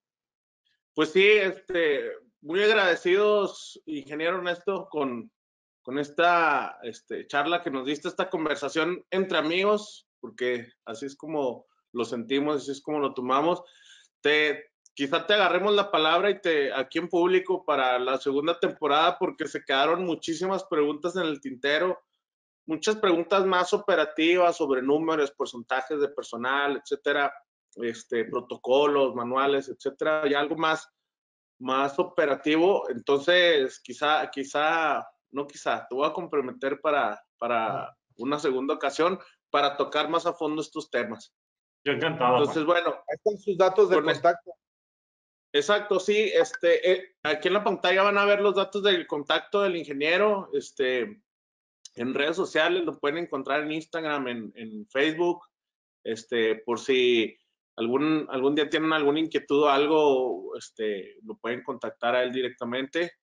Pues sí, este, muy agradecidos, ingeniero Ernesto, con, con esta este, charla que nos diste, esta conversación entre amigos, porque así es como lo sentimos, así es como lo tomamos. Te, quizá te agarremos la palabra y te aquí en público para la segunda temporada, porque se quedaron muchísimas preguntas en el tintero, muchas preguntas más operativas sobre números, porcentajes de personal, etcétera, este, protocolos, manuales, etcétera, y algo más más operativo. Entonces, quizá, quizá, no quizá, te voy a comprometer para, para una segunda ocasión para tocar más a fondo estos temas. Yo encantado. Entonces, bueno. Ahí están sus datos de contacto. Exacto, sí. Este, eh, aquí en la pantalla van a ver los datos del contacto del ingeniero. Este, en redes sociales lo pueden encontrar en Instagram, en, en Facebook. Este, por si algún, algún día tienen alguna inquietud o algo, este, lo pueden contactar a él directamente.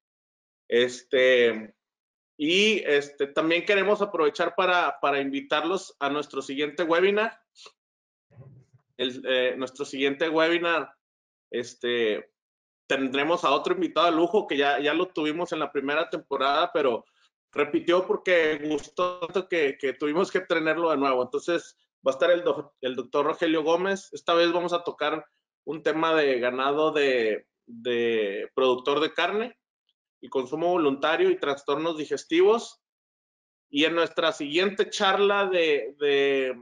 Este, y este, también queremos aprovechar para, para invitarlos a nuestro siguiente webinar. El, eh, nuestro siguiente webinar, este, tendremos a otro invitado de lujo que ya, ya lo tuvimos en la primera temporada, pero repitió porque gustó tanto que, que tuvimos que tenerlo de nuevo. Entonces va a estar el, do, el doctor Rogelio Gómez. Esta vez vamos a tocar un tema de ganado de, de productor de carne y consumo voluntario y trastornos digestivos. Y en nuestra siguiente charla de, de,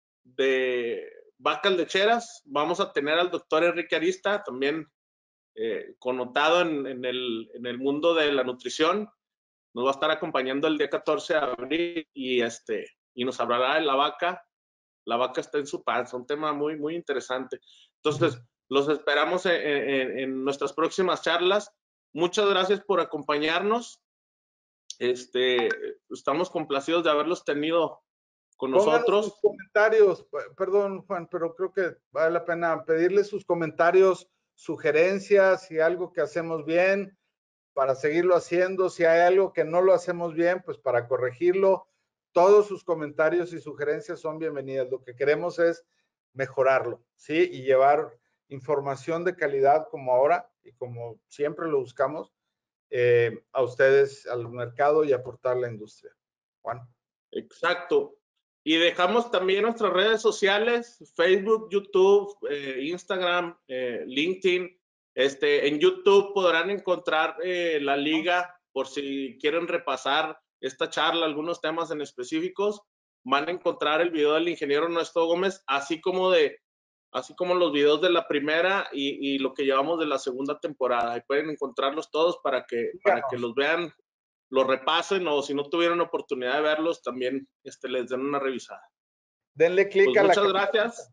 de vacas lecheras vamos a tener al doctor Enrique Arista, también eh, connotado en, en, el, en el mundo de la nutrición. Nos va a estar acompañando el día catorce de abril y, este, y nos hablará de la vaca. La vaca está en su panza, un tema muy, muy interesante. Entonces, los esperamos en, en, en nuestras próximas charlas. Muchas gracias por acompañarnos. Este, estamos complacidos de haberlos tenido con Pónganos nosotros. sus comentarios, perdón Juan, pero creo que vale la pena pedirles sus comentarios, sugerencias, si algo que hacemos bien, para seguirlo haciendo, si hay algo que no lo hacemos bien, pues para corregirlo. Todos sus comentarios y sugerencias son bienvenidas. Lo que queremos es mejorarlo, ¿sí? Y llevar información de calidad como ahora y como siempre lo buscamos, eh, a ustedes, al mercado y aportar a la industria. Juan. Exacto. Y dejamos también nuestras redes sociales, Facebook, YouTube, eh, Instagram, eh, LinkedIn. Este, en YouTube podrán encontrar eh, la liga por si quieren repasar esta charla, algunos temas en específicos. Van a encontrar el video del ingeniero Ernesto Gómez, así como de así como los videos de la primera y, y lo que llevamos de la segunda temporada. Ahí pueden encontrarlos todos para que, para que los vean, los repasen, o si no tuvieron oportunidad de verlos, también este, les den una revisada. Denle clic Pues a la muchas gracias.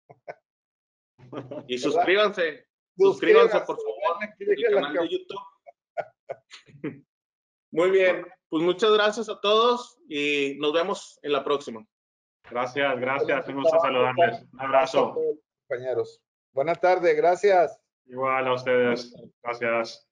Y suscríbanse, suscríbanse, por favor, al canal de YouTube. Muy bien, pues muchas gracias a todos y nos vemos en la próxima. Gracias, gracias. Un gusto saludarles. Un abrazo. Compañeros. Buenas tardes, gracias. Igual a ustedes. Gracias.